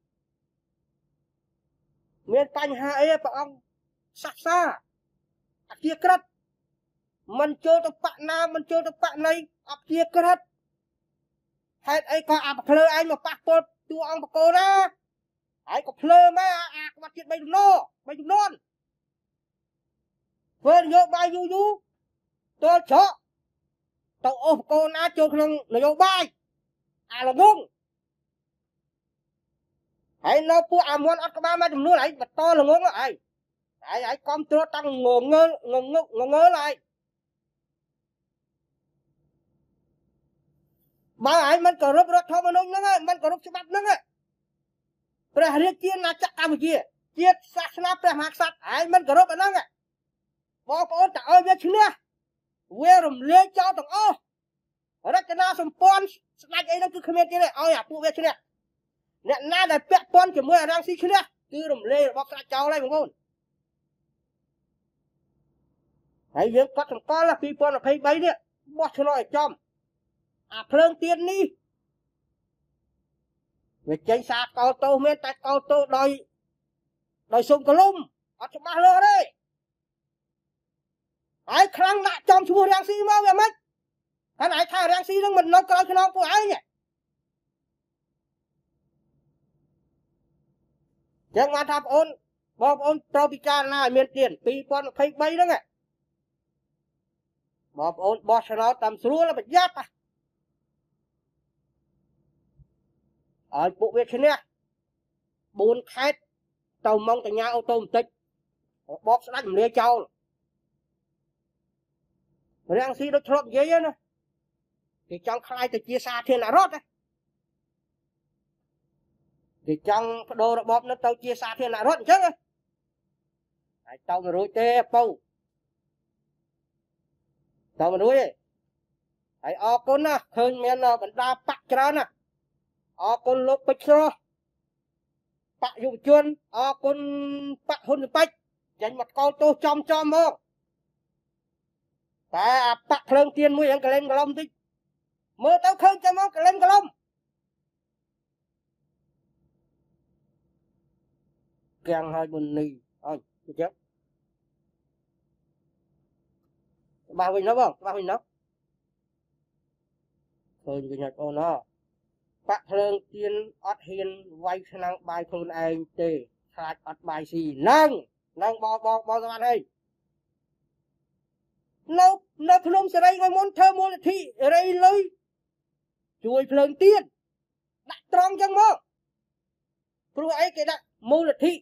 miền Tây hai ông sắc xa chia cắt mình chơi tập bạn nam mình chơi tập bạn này chia cắt hết ấy có plơ anh mà bác bột tu ông bác cô đó ấy có plơ mà có bắt chuyện bay đúng non vườn vô bay du tôi chó tao ôm cô na chơi không là vô bay là ngung hãy nó pu muốn ăn cái ba mấy chục nuôi lại bật to là ngon lại hãy con trâu tăng ngô ngơ lại ba hãy mình có rút thôi mà nông nữa mình có rút bắt nữa rồi hãy chia na chắc Cambodia chia sát na phải mặc sát hãy mình có rút ở nữa bỏ con trả ơi biết chứ nè quê rồi lấy cho thằng rất là na sum pon lại ấy nó cứ Khmer kia này ơi pu biết chứ nè nè na đại pet pon chỉ mới đang xí chứ nè cứ rồi lấy bóc ra cháu này con hãy nhớ có thằng con là phi pon là phi bấy nè bóc cho nó ở trong phơn tiền đi về chơi xa cao tô men tay cao tô đòi sung cả lum ở trong ba lô đây ai khăng lại trong chùa đang xí mau vậy mấy cái này thay đang xí nó mình nó coi cho nó của ai nhỉ chẳng mà tháp ôn bom ôn tropical này miền tiền pi pon phi bay đó nghe bom ôn boss nó tầm xuống là bị giáp ở bộ việc thế này 4 khét tàu mong tại nhà ô tô một tích bóp sẽ đánh một lia châu đang xí nó trộm giấy á thì trong khai từ chia xa thiên là rót đấy គេចង់បដូររបបនោះទៅជាសាធារណរដ្ឋអញ្ចឹងហើយទៅមិនរួចទេពៅទៅមិនរួចទេហើយអរគុណណាឃើញមានបណ្ដាបកច្រើនណាអរគុណលោកពេជ្រស្រស់បកយុវជនអរគុណបកហ៊ុនសុពេជ្រចេញមកកោតទោសចំមកតែអាបកភ្លើងទៀនមួយហ្នឹងកលែងកលំតិចមើលទៅឃើញចាំមកកលែងកលំកៀងហើយមុននេះអើយអញ្ចឹងច្បាស់វិញណាបងច្បាស់វិញណាឃើញវិញអូនណាបាក់ភ្លើងទៀនអត់ហ៊ានវាយឆ្នាំងបាយខ្លួនឯងទេខ្លាចអត់បាយស៊ីនឹងបងស្មានហើយនៅភ្នំសេរីថ្ងៃមុនធ្វើមូលនិធិរៃលុយជួយភ្លើងទៀនដាក់ត្រង់ចឹងមកព្រោះអីគេដាក់មូលនិធិ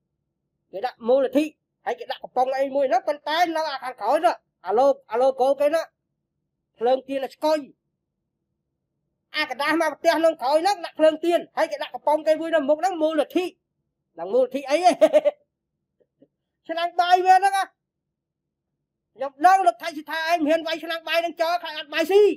ហើយគេដាក់កំប៉ុងអីមួយហ្នឹងប៉ុន្តែនៅអាខាងក្រោយនោះអាឡូកូគេណាភ្លើងទៀនស្កុយអាកដាស់មកផ្ទះនឹងក្រោយហ្នឹងដាក់ភ្លើងទៀនហើយគេដាក់កំប៉ុងគេមួយនៅមុខហ្នឹងមូលនិធិដល់មូលនិធិអីឆ្នាំងបាយវាហ្នឹងខ្ញុំដឹងលោកថៃសិដ្ឋាឯងមិនហ៊ានវាយឆ្នាំងបាយនឹងចោលខ្លាចអត់បាយស៊ី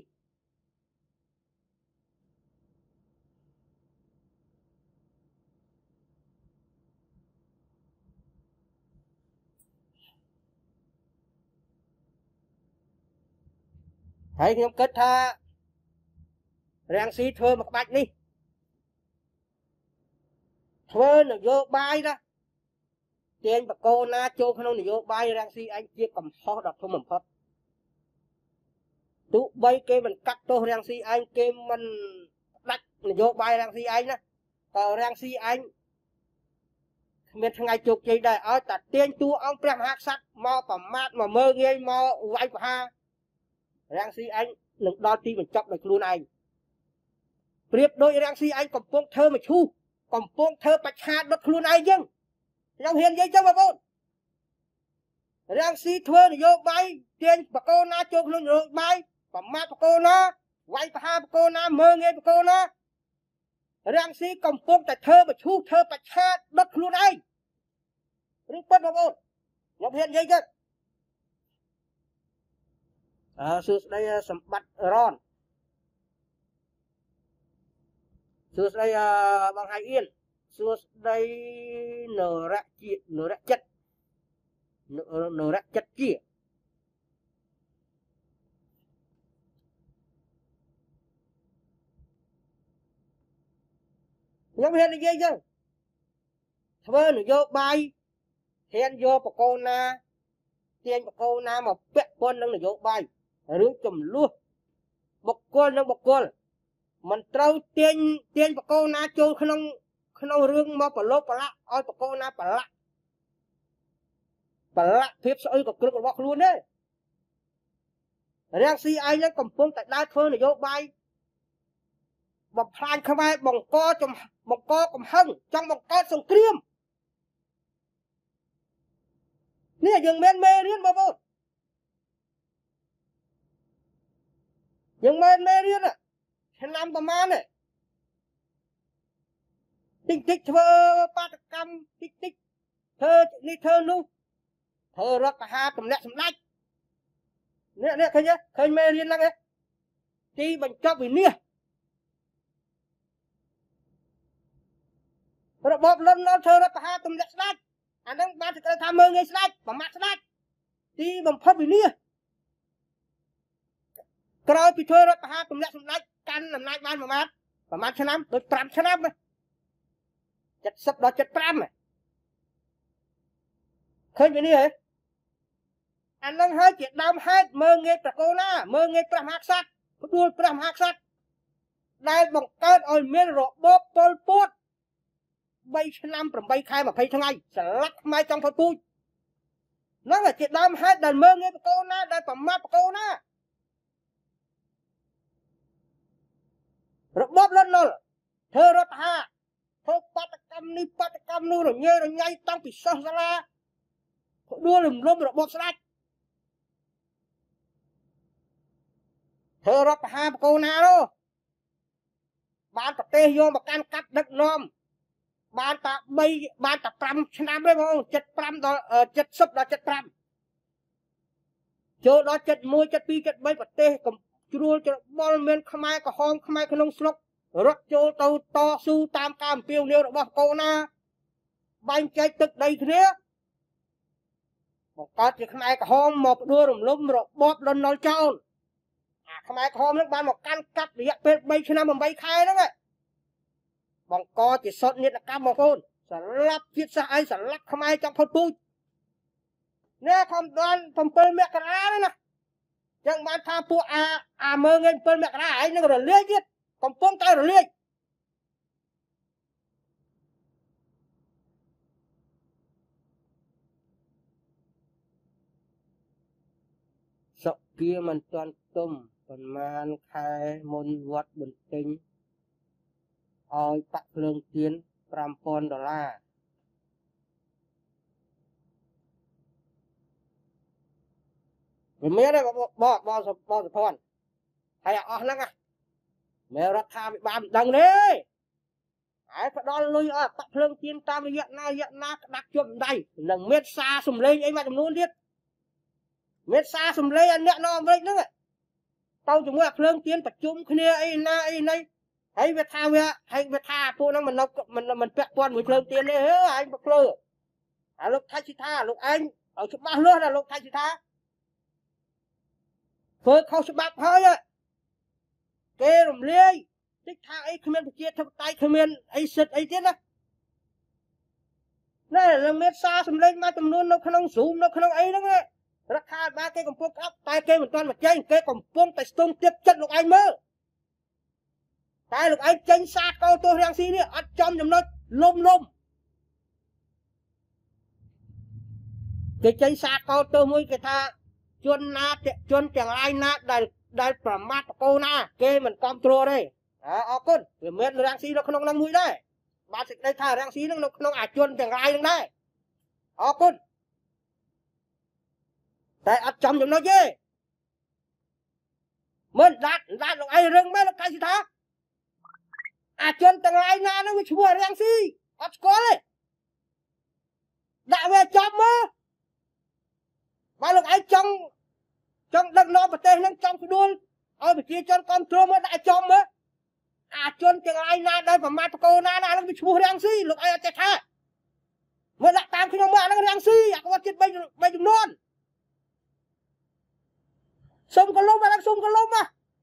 ហើយខ្ញុំគិតថារាំងស៊ីធ្វើមកក្បាច់នេះធ្វើនយោបាយណាទាញបកោណាចូលក្នុងនយោបាយរាំងស៊ីឯងជាកំហុសដ៏ធំបំផុតទោះបីគេមិនកាត់ទោសរាំងស៊ីឯងគេមិនដាច់នយោបាយរាំងស៊ីឯងណាតើរាំងស៊ីឯងគ្មានថ្ងៃជោគជ័យដែរឲ្យតែទាញតួអង្គព្រះមហាក្សត្រមកប្រមាថមកមើងងាយមកវាយប្រហាររាំងស៊ីឯងនឹងដល់ទីបញ្ចប់ដោយខ្លួនឯងប្រៀបដូចរាំងស៊ីឯងកំពុងធ្វើមឈូសកំពុងធ្វើបច្ឆាដុតខ្លួនឯងចឹងខ្ញុំហ៊ាននិយាយចឹងបងប្អូនរាំងស៊ីធ្វើនយោបាយទាញបកោណាចូលក្នុងនយោបាយប្រមាថបកោណាវាយប្រហារបកោណាមើងងាយបកោណារាំងស៊ីកំពុងតែធ្វើមឈូសធ្វើបច្ឆាដុតខ្លួនឯងឬពិតបងប្អូនខ្ញុំហ៊ាននិយាយចឹងសួស្ដីសម្បត្តិរនសួស្ដីបងហៃអៀនសួស្ដីនរៈចិត្តជាខ្ញុំហ៊ាននិយាយចឹងធ្វើនយោបាយហ៊ានយកបកោណាទាញបកោណាមកពាក់ព័ន្ធនឹងនយោបាយរឿងចំនួនបុគ្គលនិងបុគ្គលមិនត្រូវទាញបកោណាចូលក្នុងរឿងមកប្រឡូកប្រឡាក់ឲ្យបកោណាប្រឡាក់ភាពស្អុយក៏គ្រឹករបស់ខ្លួនទេរាំងស៊ីឯងនឹងកំពុងតែដើរធ្វើនយោបាយបំផ្លាញខ្មែរបង្កកំហឹងចង់បង្កើតសង្គ្រាមនេះយើងមានមេរៀនបងប្អូនយើងមានមេរៀនឆ្នាំប្រមាណតិចធ្វើបាតកម្មតិចធ្វើនេះធ្វើនោះធ្វើរដ្ឋប្រហារទម្លាក់សម្ដេចនេះឃើញមេរៀនហ្នឹងឯងទីបញ្ចប់វិនិច្ឆ័យរបបលន់នល់ធ្វើរដ្ឋប្រហារទម្លាក់ស្ដេចអាហ្នឹងបានសេចក្តីថាមើងងាយស្ដេចប្រមាថស្ដេចទីបំផុតវិនិច្ឆ័យក្រោយពីធ្វើរដ្ឋប្រហារទម្លាក់សម្ដេចកាន់អំណាចបានប្រមាណឆ្នាំដូច5ឆ្នាំ70ដល់75ឃើញវិនិច្ឆ័យអានឹងហើយជាដើមហេតុមើងងាយប្រកោណាមើងងាយព្រះមហាក្សត្រផ្ដួលព្រះមហាក្សត្រដែលបង្កើតឲ្យមានរបបប៉ុលពត3ឆ្នាំ8ខែ20ថ្ងៃស្លាប់ខ្មែរចង់ផុតពូជហ្នឹងជាដើមហេតុដែលមើងងាយប្រកោណាដែលប្រមាថប្រកោណារបបលន់នល់ធ្វើរដ្ឋប្រហារធ្វើបាតកម្មនេះបាតកម្មនោះរញ៉េរញ៉ៃតាំងពីសិស្សសាលាផ្ដួលរំលំរបបស្ដេចធ្វើរដ្ឋប្រហារបកូណានោះបានប្រទេសយកមកកាន់កាត់ដឹកនាំបានតា3បានតា5ឆ្នាំទេបង75ដល់70ដល់75ចូលដល់71 72 73ប្រទេសជ្រួលច្របល់មានខ្មែរក្រហមខ្មែរក្នុងស្រុករត់ចូលទៅតស៊ូតាមការអំពាវនាវរបស់កូនណាបែងចែកទឹកដីគ្នាបង្កើតជាខ្មែរក្រហមមកផ្ដួលរំលំរបបលន់នល់ចោលអាខ្មែរក្រហមនឹងបានមកកាន់កាប់រយៈពេល3ឆ្នាំ8ខែហ្នឹងបង្កជាសោកនាដកម្មបងប្អូនស្លាប់ជាតិសាសន៍អីស្លាប់ខ្មែរចង់ផុតពូជនេះខំដល់7មករាហ្នឹងណាចឹងបានថាពួកអាមើងឯង7មករាឯងនឹងរលាយទៀតកំពុងតែរលាយសុគាមិនទាន់ទុំប្រមាណខែមុនវត្តបន្ទិញឲ្យបាក់ភ្លើងទៀន$5000វាមានទេបងសុភ័ណ្ឌហើយអស់ហ្នឹងមែនរដ្ឋាភិបាលមិនដឹងទេហើយផ្ដល់លុយឲ្យបាក់ភ្លើងទៀនតាមរយៈណាក្តាក់ជប់ដៃនឹងមានសារសំឡេងអីមួយចំនួនទៀតមានសារសំឡេងអាអ្នកនៅអាមេរិកហ្នឹងទៅជាមួយភ្លើងទៀនប្រជុំគ្នាអីណាហើយវាថាពួកហ្នឹងមិនពាក់ព័ន្ធមួយភ្លើងទៀនទេឯងប្រភ្លើអាលោកថៃសិដ្ឋាលោកឯងឲ្យច្បាស់លាស់ណាលោកថៃសិដ្ឋាធ្វើខុសច្បាប់ហើយគេរំលាយតិចថាអីគ្មានប្រជាធិបតេយ្យគ្មានអីសិទ្ធអីទៀតណានឹងមានសារសំឡេងមួយចំនួននៅក្នុង Zoom នៅក្នុងអីហ្នឹងរដ្ឋាភិបាលគេកំពុងក្តាប់តែគេមិនទាន់មកចេញគេកំពុងតែស្ទង់ទៀតចិត្តលោកឯងមើលតែលោកឯងចេញសារកោទោសរាំងស៊ីនេះអត់ចំចំណុចលំគេចេញសារកោទោសមួយគេថាជនទាំងឡាយណាដែលប្រមាថបកោណាគេមិនគ្រប់គ្រងទេអរគុណវាមានរាំងស៊ីនៅក្នុងហ្នឹងមួយដែរបាទសេចក្តីថារាំងស៊ីហ្នឹងនៅក្នុងអាជនទាំងឡាយហ្នឹងដែរអរគុណតែអត់ចំចំណុចទេមិនដាច់លោកឯងរឹងមែនលោកថៃសិដ្ឋាអាជនទាំងឡាយណាហ្នឹងវាឈ្មោះរាំងស៊ីអត់ស្គាល់ទេដាក់វាចំមើលបើលោកឯងចង់ដឹកនាំប្រទេសហ្នឹងចង់ផ្ដួលឲ្យប្រជាជនគ្រប់គ្រងមើលដាក់ចំមើលអាជនទាំងឡាយណាដែលប្រមាថបកោណាហ្នឹងវាឈ្មោះរាំងស៊ីលោកឯងអត់ចេះថាមើលដាក់តាមខ្ញុំមើលអាហ្នឹងរាំងស៊ីអាគាត់ចិត្ត3ចំនួនសុំកលុំអាហ្នឹងសុំកលុំ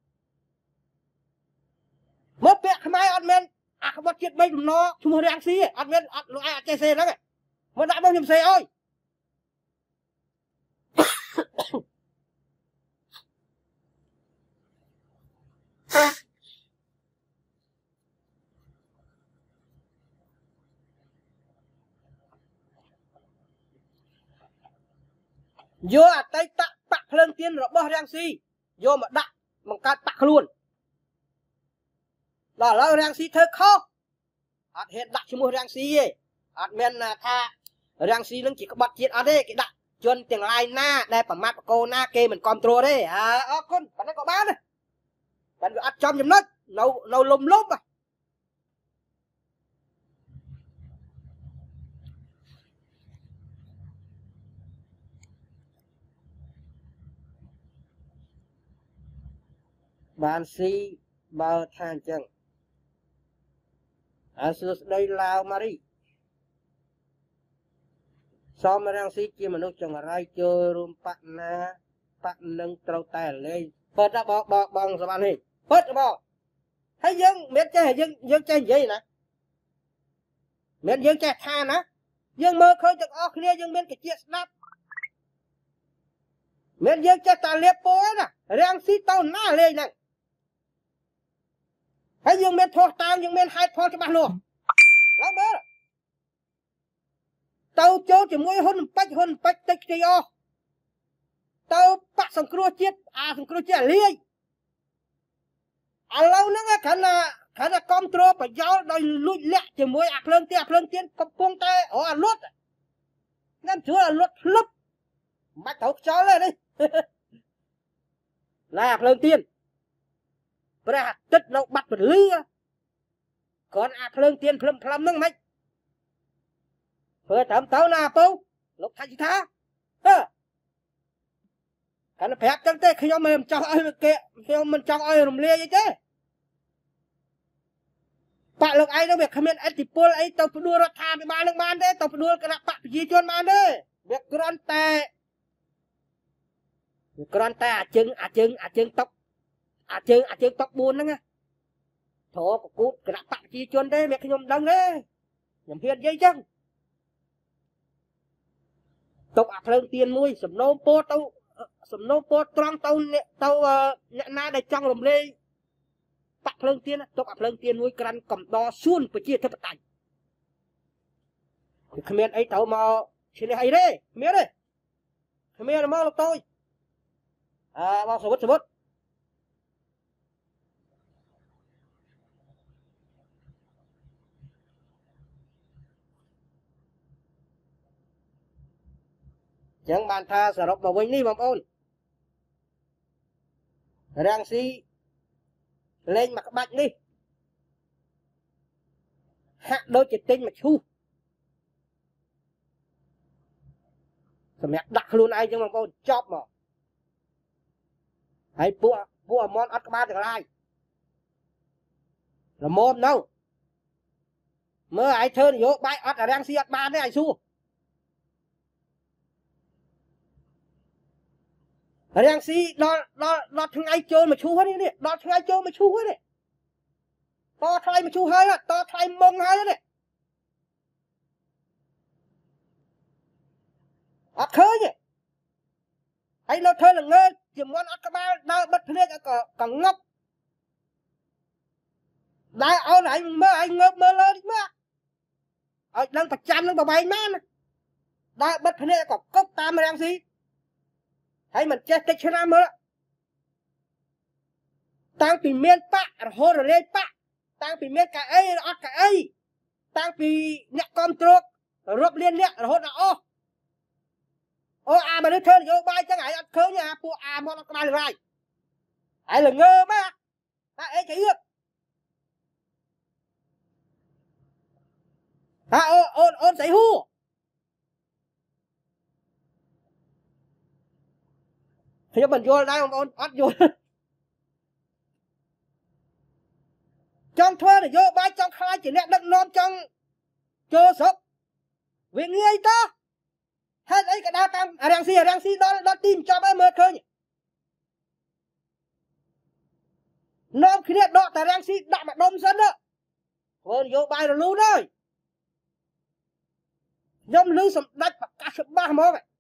មើលពាក្យខ្មែរអត់មែនអាក្បត់ជាតិ3ដំណឈ្មោះរាំងស៊ីអត់មែនអត់លោកឯងអត់ចេះសេហ្នឹងមើលដាក់មកខ្ញុំសេឲ្យយកអតីតបាក់ភ្លើងទៀនរបស់រាំងស៊ីយកមកដាក់បង្កើតបាក់ខ្លួនដល់ឥឡូវរាំងស៊ីធ្វើខុសអត់ហ៊ានដាក់ឈ្មោះរាំងស៊ីទេអត់មានថារាំងស៊ីនឹងជាក្បត់ជាតិអត់ទេគេដាក់ជនទាំងឡាយណាដែលប្រមាថបកោណាគេមិនគ្រប់គ្រងទេអរគុណប៉ុណ្ណឹងក៏បានដែរតែវាអត់ចំចំណុចនៅលំបានស៊ីបើថាអញ្ចឹងសួស្ដីឡាវម៉ារីសមរាំងស៊ីជាមនុស្សចង្រៃចូលរួមបកណាបកនឹងត្រូវតែលេងពិតណាបងសបាននេះពិតបងហើយយើងមានចេះយើងចេះនិយាយណាមានយើងចេះថាណាយើងមើលឃើញទាំងអស់គ្នាយើងមានកិច្ចស្ដាប់មានយើងចេះតែលៀបពោណារាំងស៊ីទៅណាលេងហ្នឹងហើយយើងមានផុសតាងយើងមានហេតុផលច្បាស់លាស់ឡើងមើលទៅចូលជាមួយហ៊ុនពេជ្រតិចខ្ចីអស់ទៅបាក់សង្គ្រោះជាតិសង្គ្រោះជាតិលាយឥឡូវហ្នឹងគ្រាន់តែគ្រប់គ្រងប្រយោលដោយលួចលាក់ជាមួយអាភ្លើងទៀនកំពុងតែអាលុតខ្ញុំជួយអាលុតភ្លឹបមិនត្រូវខ្យល់ទេនេះណែអាភ្លើងទៀនព្រះអាទិត្យនៅបាត់ពលឺគ្រាន់អាភ្លើងទៀនភ្លឹមហ្នឹងមិន phơi tạm tao na bố lúc thay chỉ tha cái nó phép chẳng thế khi mình cho ai kệ khi mình cho ai rùm lia vậy chứ bạn lực ai đâu việc khmer ai thì pol ai tàu đua ra tham với ba nước man đấy tàu đua cái bạn gì chuyên man đấy việc gran tè gran tè chừng tóc buồn đó nghe thổ của cút cái bạn gì chuyên đấy việc nhom đăng đấy nhầm hiền dây chăng tộc phơi tiền nuôi sầm nôm po tàu sầm nôm po trăng tàu nhẹ na để trong rùm lia bạn phơi tiền tộc phơi tiền nuôi gran cầm đo xuôn với chia thấp tài Khmer ấy tàu mà xin hay đấy Khmer đấy Khmer mà lúc tôi bao số bút chẳng bàn tha sở độc mà Boiny bằng ôn Rainsy lên mặt bạch đi hạ đôi chỉ tinh mà chu rồi mẹ đặt luôn ai cho bằng ôn chóp mà hãy bua món ớt ba được lại là mồm đâu mơ ai thơ thì vô bay ớt ở Rainsy ớt ba đấy ai xua Rainsy nó thằng ai chơi mà chu hết đi nó thằng ai chơi mà chu hết đi to thay mà chu hơi á to thay mông hơi đó này ớt khơi nhỉ hay nó thơ là ngơ chỉ món ớt ba đau bất thế còn ngốc đại áo này mơ anh ngơ mơ lên mơ ở đang phải chăm nó vào bay man đại bất thế còn cốc tam Rainsy hay mình chết tích ra mơ tăng vì miên bạ hồ rồi lên bạ tăng vì miên cả ấy tăng vì nhạc con trục rộp liên nhạc rồi hốt là ô mà đứa thơ vô bay chẳng ai ăn khớ nha phụ món nó có bay được lại ai là ngơ mà ấy chỉ được ôn xảy hù thì mình vô đây ôn ớt vô trong thuê để vô bay trong khai chỉ nét đất non trong cơ sốc vì người ta hết ấy cái đa tam Rainsy đó tìm cho ba mơ khơi non khi nét đó tại Rainsy đã mà đông dân đó vừa vô bay rồi lưu thôi nhâm lưu sầm đạch và cả sầm ba mơ vậy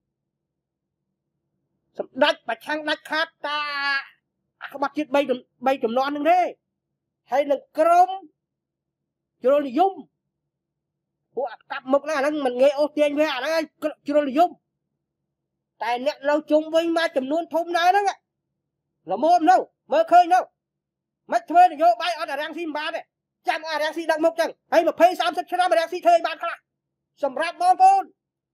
sầm đạch và chăng đạch khát ta các bạn chết bay chùm non thế hay là crom cho nó dùng của cặp một là mình nghe ô tiền với nó cho nó dùng tại nè lâu chung với ma chùm luôn thùng này đó là mồm đâu mơ khơi đâu mất thuê thì vô bay ở là Rainsy ba này chăm Rainsy đang một chẳng hay mà phê xăm cho nó mà Rainsy thuê bạn khác sầm rạp bom con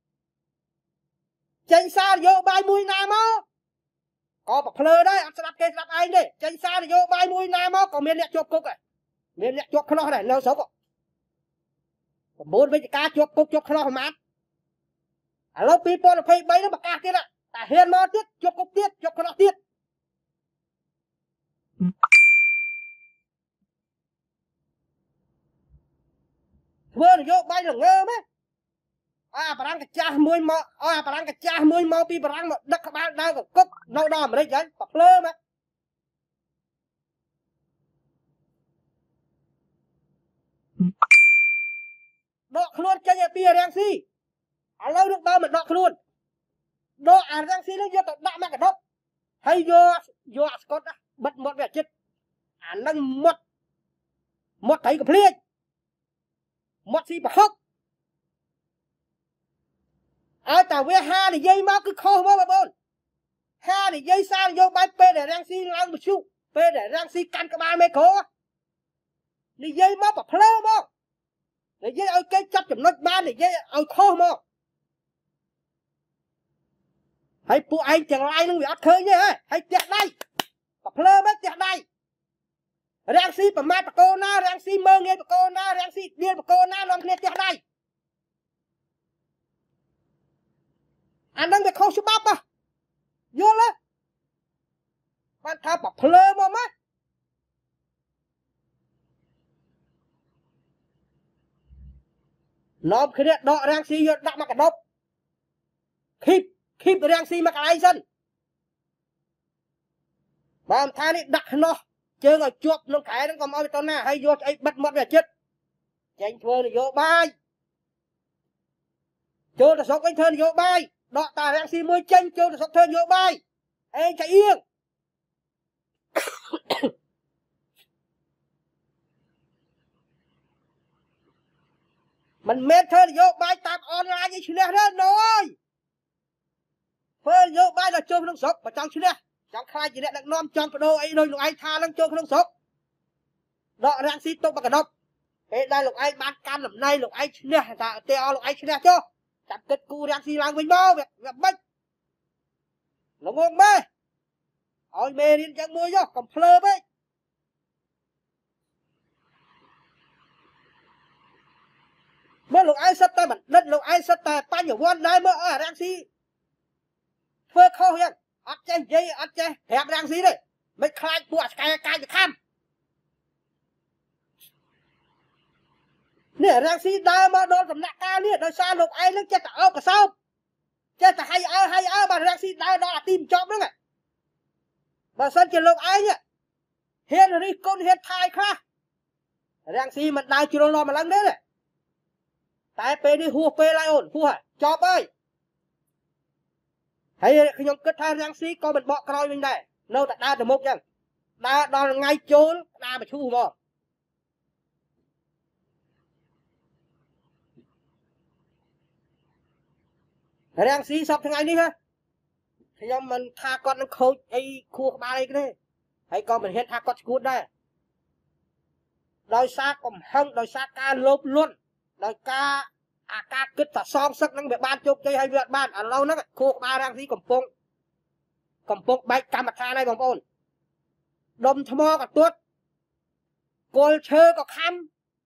chạy xa vô bay mùi nam á có bọc lơ đấy ăn sạp kê sạp anh đi chạy xa thì vô bay mùi nam á còn miền nhẹ chuột cục này miền nhẹ chuột nó này lâu xấu ạ bốn với cá chuột cục chuột nó mát lâu people là phê bay nó bạc cá kia ạ ta hiền mò tiết chuột cục tiết chuột nó tiết vừa thì vô bay là ngơ mấy bà đang cái cha mùi mò bà đang cái cha mùi mò pi bà đang mà đất các bạn đang có cốc nâu đỏ mà đây chứ bọc lơ mà đọ luôn cho nhà pi Rainsy lâu được bao mà đọ luôn đọ Rainsy nó vô tận đạ mẹ cả đốc hay vô Scott á bật một vẻ chết năng một thấy cái plea một gì bà hốc ai tao với ha thì dây máu cứ khô máu bà bôn ha thì dây xa vô bay pê để Rainsy lăng một chút pê để Rainsy cắn các ba mê khô thì dây máu bà plơ máu để dây ơi cái chấp chùm nó ba thì dây ơi khô máu hãy phụ anh chẳng lại nó bị ớt khơi nhé hãy tiệt đây bà plơ mấy tiệt đây Rainsy bà mai bà cô na Rainsy mơ nghe bà cô na Rainsy điên bà cô na lòng kia tiệt đây anh đang bị khâu số bắp à vô lên bạn thao bảo phơ mà má nó khi đấy đọ rang xi vô đặt mà cả đốc khip rang xi mà cả ai dân bạn thay đi đặt nó chơi ngồi chuột nó cái nó còn mau tao nè hay vô ấy bắt mất về chết tranh thua thì vô bay chơi là sọc anh thơn vô bay đọ tà rang xi mới tranh chơi là sọc thơn vô bay anh chạy yên mình mệt thơn vô bay tạm online như thế này đó nói phơi vô bay là chơi không sọc mà trong thế này trong khai chỉ đặt nom trong cái đô ấy đôi lục anh tha lăng chơi không sọc đọ rang xi tông bằng cả đốc thế đây lục anh bán cam làm nay lục anh nè teo lục anh nè cho chặt kết cu rang xi lang vinh bao việc bách nó ngon mê ôi mê đi chẳng mua vô còn phơ ấy mới lục anh sắp tay bản đất lục anh sắp tay pa nhiều quan đây mới ở rang xi phơ khâu hiện ăn chơi dây ăn chơi hẹp rang xi đây mới khai bùa cay được kham nè rang xi đa mà đón cầm nặng ca nè đôi xa lục ai nó chết ở cả sao chết hay ở mà rang xi đa đó là tìm chọn đó này mà sân chỉ lục ai nhá hiền rồi đi con hiền thai kha rang xi mà đai chưa lo mà lăng đấy này tại pe đi hùa pe lại ổn hùa chọn ơi hay khi nhung kết thai rang xi coi mình bọ coi mình này đâu tại đa từ một chẳng đa đo ngay chốn đa mà chu mà rang xi sắp thằng anh đi ha thì nhóm mình tha con nó khôi ấy khu ba đây cái đấy hay con mình hết tha con cút đây đôi xa còn hông đôi xa ca lốp luôn đôi ca ca kết cả song sắc năng việc ban chụp chơi hay việc ban ở lâu nó khu ba rang xi cầm pung bay cam mặt tha này bằng ôn đom thmo cả tuốt côn chơi có khăm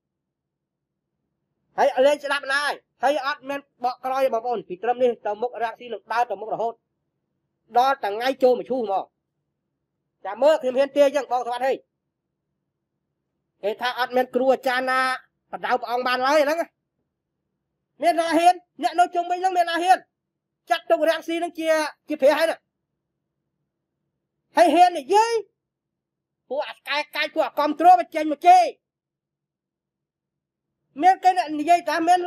hay lên sẽ làm này thấy admin bọ coi bằng ôn thì trâm đi tàu mốc rang xi lực đau tàu mốc là hốt đó là ngay trôi mà chu mà chả mơ thêm hiên tia chẳng bao các bạn ơi cái tha admin cua chana bắt đầu ông bàn lấy đó nên là hiên nhận nói chung mình nó nên là hiên chắc trong rang xi nó chia phía hay nè hay hiên này dây của cái của control mà chênh một chê miền cái này dây ta miền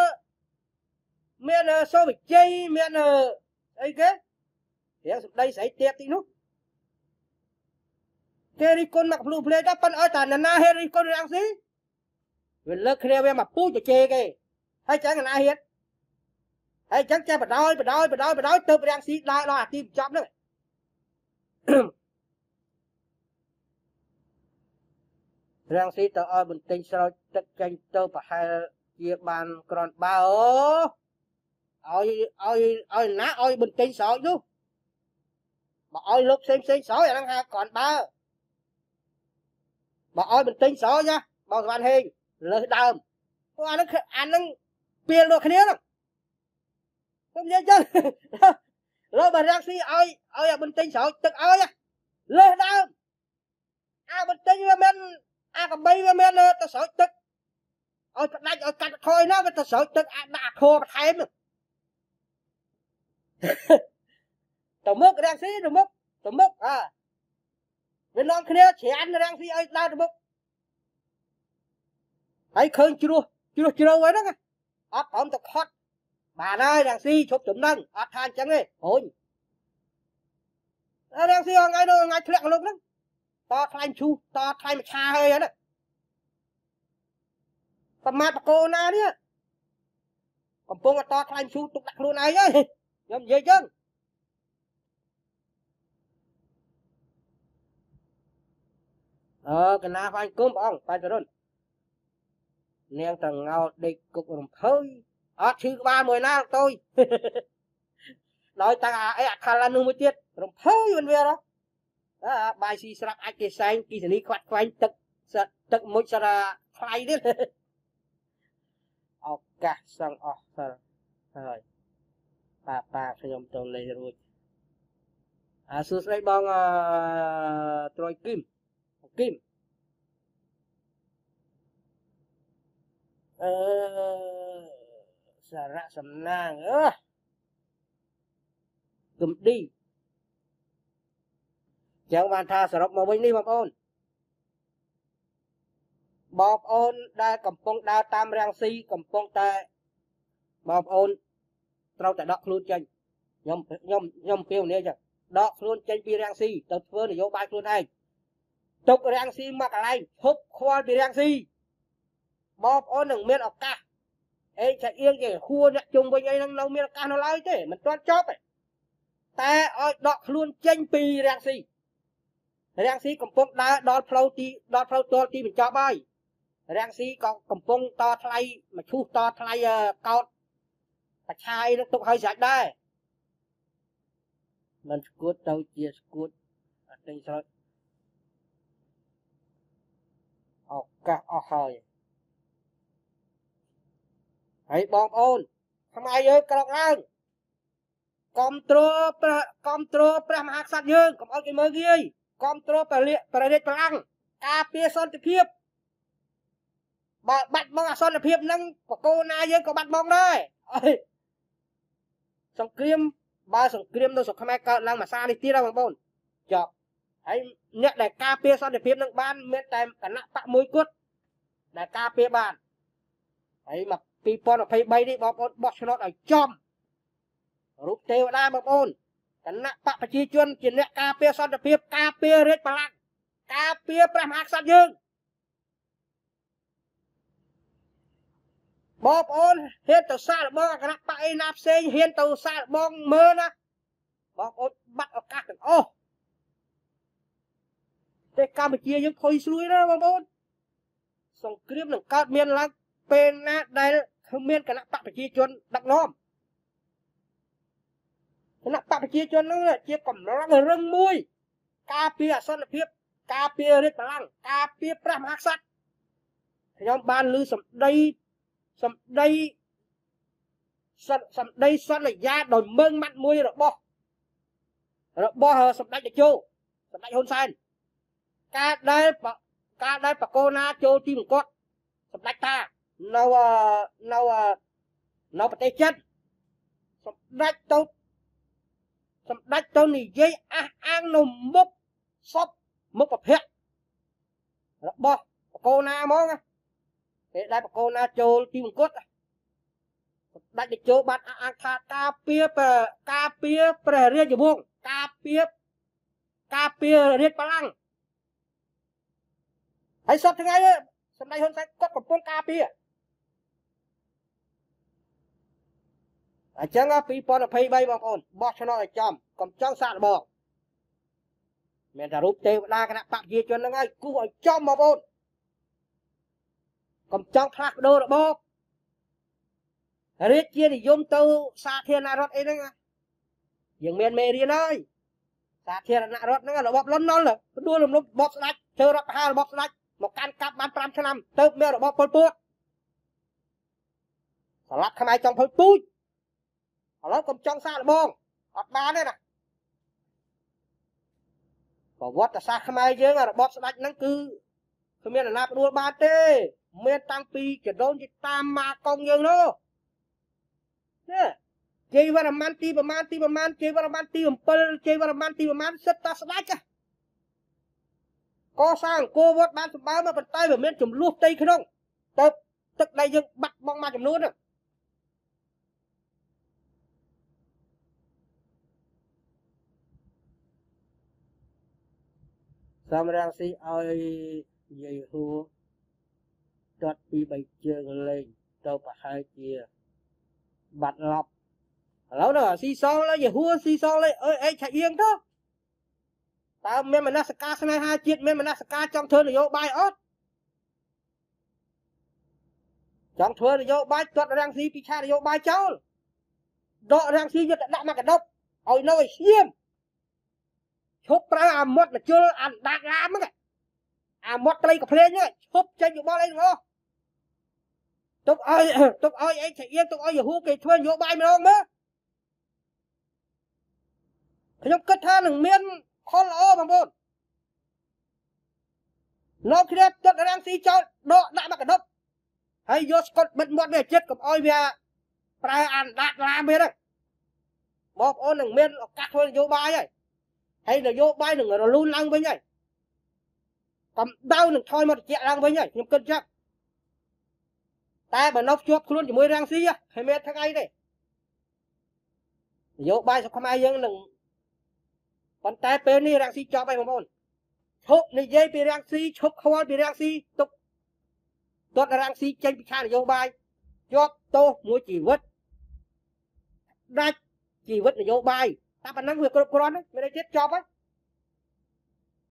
so với chê miền ấy cái thì đây sẽ tiếp tí nút cái đi con mặc blue plate đã phân ở tàn na hết đi con rang xí vì lơ kêu em mà pu cho chê cái hay chẳng là hiền hay chẳng cha bắt đói từ rang xí lại lo tìm chọn nữa rang xí tao ơi bình tĩnh sao tất cả tao phải hai chia bàn còn ba ơi ná ơi bình tĩnh sợ chứ mà ơi lúc xem sợ vậy đang ha còn ba mà ơi bình tĩnh sợ nha bao toàn hình lời đàm anh nó tiền được cái này không nhớ chứ rồi mà rang xí ơi bình tĩnh sợ tức ơi lời đàm bình tĩnh mà mình còn bây giờ mình tao sợ tức ôi đánh ở cắt thôi nó tao sợ tức đã khô mà thêm tao mốc rang xí tao mốc mình non kia chỉ ăn rang xí ơi tao mốc thấy khơi chưa ấy đó ông tao khót bà ơi rang xí chụp chụm nâng than chẳng đi ôi rang xí ngay đâu ngay thẹn luôn đó to thay chu to thay mà cha hơi á nè còn mặt cô na đi còn pung to thay chu tục đặt luôn này ấy nhầm gì chứ cái na phải cơm bong phải rồi neng tầng ngao địch cục làm hơi chứ 30 na tôi nói ta ấy khăn là nu mới tiết làm hơi bên kia đó bài si sạc ai kê xanh kỳ thì quạt quanh tức một sara khai đấy ok xong rồi ប៉ាខ្ញុំទៅលេងរួចសួស្ដីបងត្រួយគឹមគឹមសារៈសំណាងគឹមឌីចឹងបានថាសរុបមកវិញនេះបងប្អូនដែលកំពុងដើរតាមរាំងស៊ីកំពុងតែបងប្អូនត្រូវតែដកខ្លួនចេញខ្ញុំពីវនេះចឹងដកខ្លួនចេញពីរាំងស៊ីទៅធ្វើនយោបាយខ្លួនឯងទុករាំងស៊ីមកកន្លែងឈប់ខ្វល់ពីរាំងស៊ីបងប្អូននឹងមានឱកាសអេចាអៀងគេហួរអ្នកជុំវិញអីហ្នឹងនៅមានឱកាសនៅឡើយទេមិនទាន់ចប់ទេតែឲ្យដកខ្លួនចេញពីរាំងស៊ីកំពុងដើរដល់ផ្លូវទល់ទីបញ្ចប់ហើយរាំងស៊ីក៏កំពុងតថ្លៃមកឈូសតថ្លៃកោតបច្ឆាយនឹងទុកឲ្យស្រេចដែរមិនស្គួតទៅជាស្គួតអត់ទិញស្រោចឱកាសអស់ហើយបងប្អូនខ្មែរយើងក្រោកឡើងគាំទ្រព្រះមហាក្សត្រយើងកុំឲ្យគេមើលងាយគាំទ្រព្រះរាជបល្ល័ង្កការពារសន្តិភាពបើបាត់បង់អសន្តិភាពហ្នឹងបកគោណាយើងក៏បាត់បង់ដែរសង្គ្រាមបើសង្គ្រាមនៅស្រុកខ្មែរកើតឡើងមួយសារនេះទៀតបងប្អូនចប់ហើយអ្នកដែលការពារសន្តិភាពនឹងបានមានតែគណៈបកមួយគត់ដែលការពារបានហើយមក2023នេះបងប្អូនបោះឆ្នោតឲ្យចំរូបទេវតាបងប្អូនគណៈបកប្រជាជនជាអ្នកការពារសន្តិភាពការពាររាជបល្ល័ង្កការពារព្រះមហាក្សត្រយើងបងប្អូនហ៊ានទៅសាកល្បងគណៈបកឯណាផ្សេងហ៊ានទៅសាកល្បងមើលណាបងប្អូនបាត់ឱកាសទាំងអស់តែកម្ពុជាយើងខុយស្រួយណាបងប្អូនសង្គ្រាមនឹងកើតមានឡើងពេលណាដែលគ្មានគណៈបកប្រជាជនដឹកនាំគណៈបកប្រជាជនហ្នឹងជាកម្លាំងរឹងមួយការពារអសន្តិភាពការពាររាជបល្ល័ង្កការពារព្រះមហាក្សត្រខ្ញុំបានឮសម្ដីសន្យាដោយមើងម៉ាត់មួយរបស់សម្ដេចតេជោសម្ដេចហ៊ុនសែនការដែលបកគោណាចូលទីមង្គតសម្ដេចតានៅប្រទេសចិនសម្ដេចទៅនិយាយអះអាងនៅមុខសពមុខប្រភពរបស់បកគោណាហ្មងពេលដែលបកគោណាចូលទីមង្គតសម្ដេចតេជោបានអះអាងថាការពារព្រះរាជវង្សការពាររាជបល្ល័ង្កហើយសពថ្ងៃសម្ដេចហ៊ុនសែនគាត់កំពុងការពារអញ្ចឹង2023បងប្អូនបោះឆ្នោតឲ្យចំកុំចង់សាកល្បងមានតែរូបទេវតាគណៈបកប្រជាជនហ្នឹងហើយគូឲ្យចំបងប្អូនកុំចង់ផ្លាស់ប្ដូររបបរាជានិយមទៅសាធារណរដ្ឋអីហ្នឹងយើងមានមេរៀនហើយសាធារណរដ្ឋហ្នឹងរបបលន់នល់ផ្ដួលរំលំរបបស្ដេចធ្វើរដ្ឋប្រហាររបបស្ដេចមកកាន់កាប់បាន5ឆ្នាំទៅមានរបបប៉ុលពតស្លាប់ខ្មែរចង់ភុយពូជឥឡូវកុំចង់សាកល្បងអត់បានទេណាប្រវត្តិសាស្ត្រខ្មែរយើងរបបស្ដេចហ្នឹងគឺគ្មានអាណាផ្ដួលបានទេមានតាំងពីចដូនជាតាមម៉ាកងយើងនោះនេះជ័យវរ្ម័នទីប្រមាណជ័យវរ្ម័នទី7ជ័យវរ្ម័នទីប្រមាណសិតតាស្ដេចកសាងអង្គរវត្តបានសម្បើមប៉ុន្តែវាមានចំនួនផ្ទៃក្នុងទៅទឹកដីយើងបាត់បង់មួយចំនួនហ្នឹងសម្រាប់ស៊ីឲ្យយាយហួរទាត់ពី3ជើងលេងទៅប្រហែលជាបាត់ឡប់ឥឡូវនោះស៊ីសងយាយហួរស៊ីសងលេអេឆាអៀងទៅតើមានមនសិការស្នេហាជាតិមានមនសិការចង់ធ្វើនយោបាយអត់ចង់ធ្វើនយោបាយទាត់រាំងស៊ីពីឆានយោបាយចោលដករាំងស៊ីយកទៅដាក់មកកដប់ឲ្យនៅឲ្យស្ងៀមឈប់ប្រើអាមាត់មកជុលអាដាតឡាមហ្នឹងអាមាត់ត្រីកភ្លេងហ្នឹងឈប់ចេញយោបល់អីទាំងអស់ទុកឲ្យអីឆាអៀងទុកឲ្យយហូគេធ្វើនយោបាយម្ដងមើលខ្ញុំគិតថានឹងមានខលល្អបងប្អូនលោកគ្នាទុតរាំងស៊ីចោលដកដាក់មកកដប់ហើយយកស្កុតបិទមាត់វាចិត្តកុំអោយវាប្រែអានដាក់ឡាមានហ្នឹងបងប្អូននឹងមានឱកាសធ្វើនយោបាយហើយនយោបាយនឹងរលូនឡើងវិញហើយកំដៅនឹងថយមកត្រជាក់ឡើងវិញហើយខ្ញុំគិតចឹងតែបើនៅជាប់ខ្លួនជាមួយរាំងស៊ីហើយមានថ្ងៃទេនយោបាយស្រុកខ្មែរយើងនឹងប៉ុន្តែពេលនេះរាំងស៊ីចប់ហើយបងប្អូនឈប់និយាយពីរាំងស៊ីឈប់ខ្វល់ពីរាំងស៊ីទុកទាត់រាំងស៊ីចេញពីខាងនយោបាយជាប់ទោសមួយជីវិតដាច់ជីវិតនយោបាយតែប៉ុណ្ណឹងវាគ្រប់គ្រាន់មានអីទៀតចប់ហើយ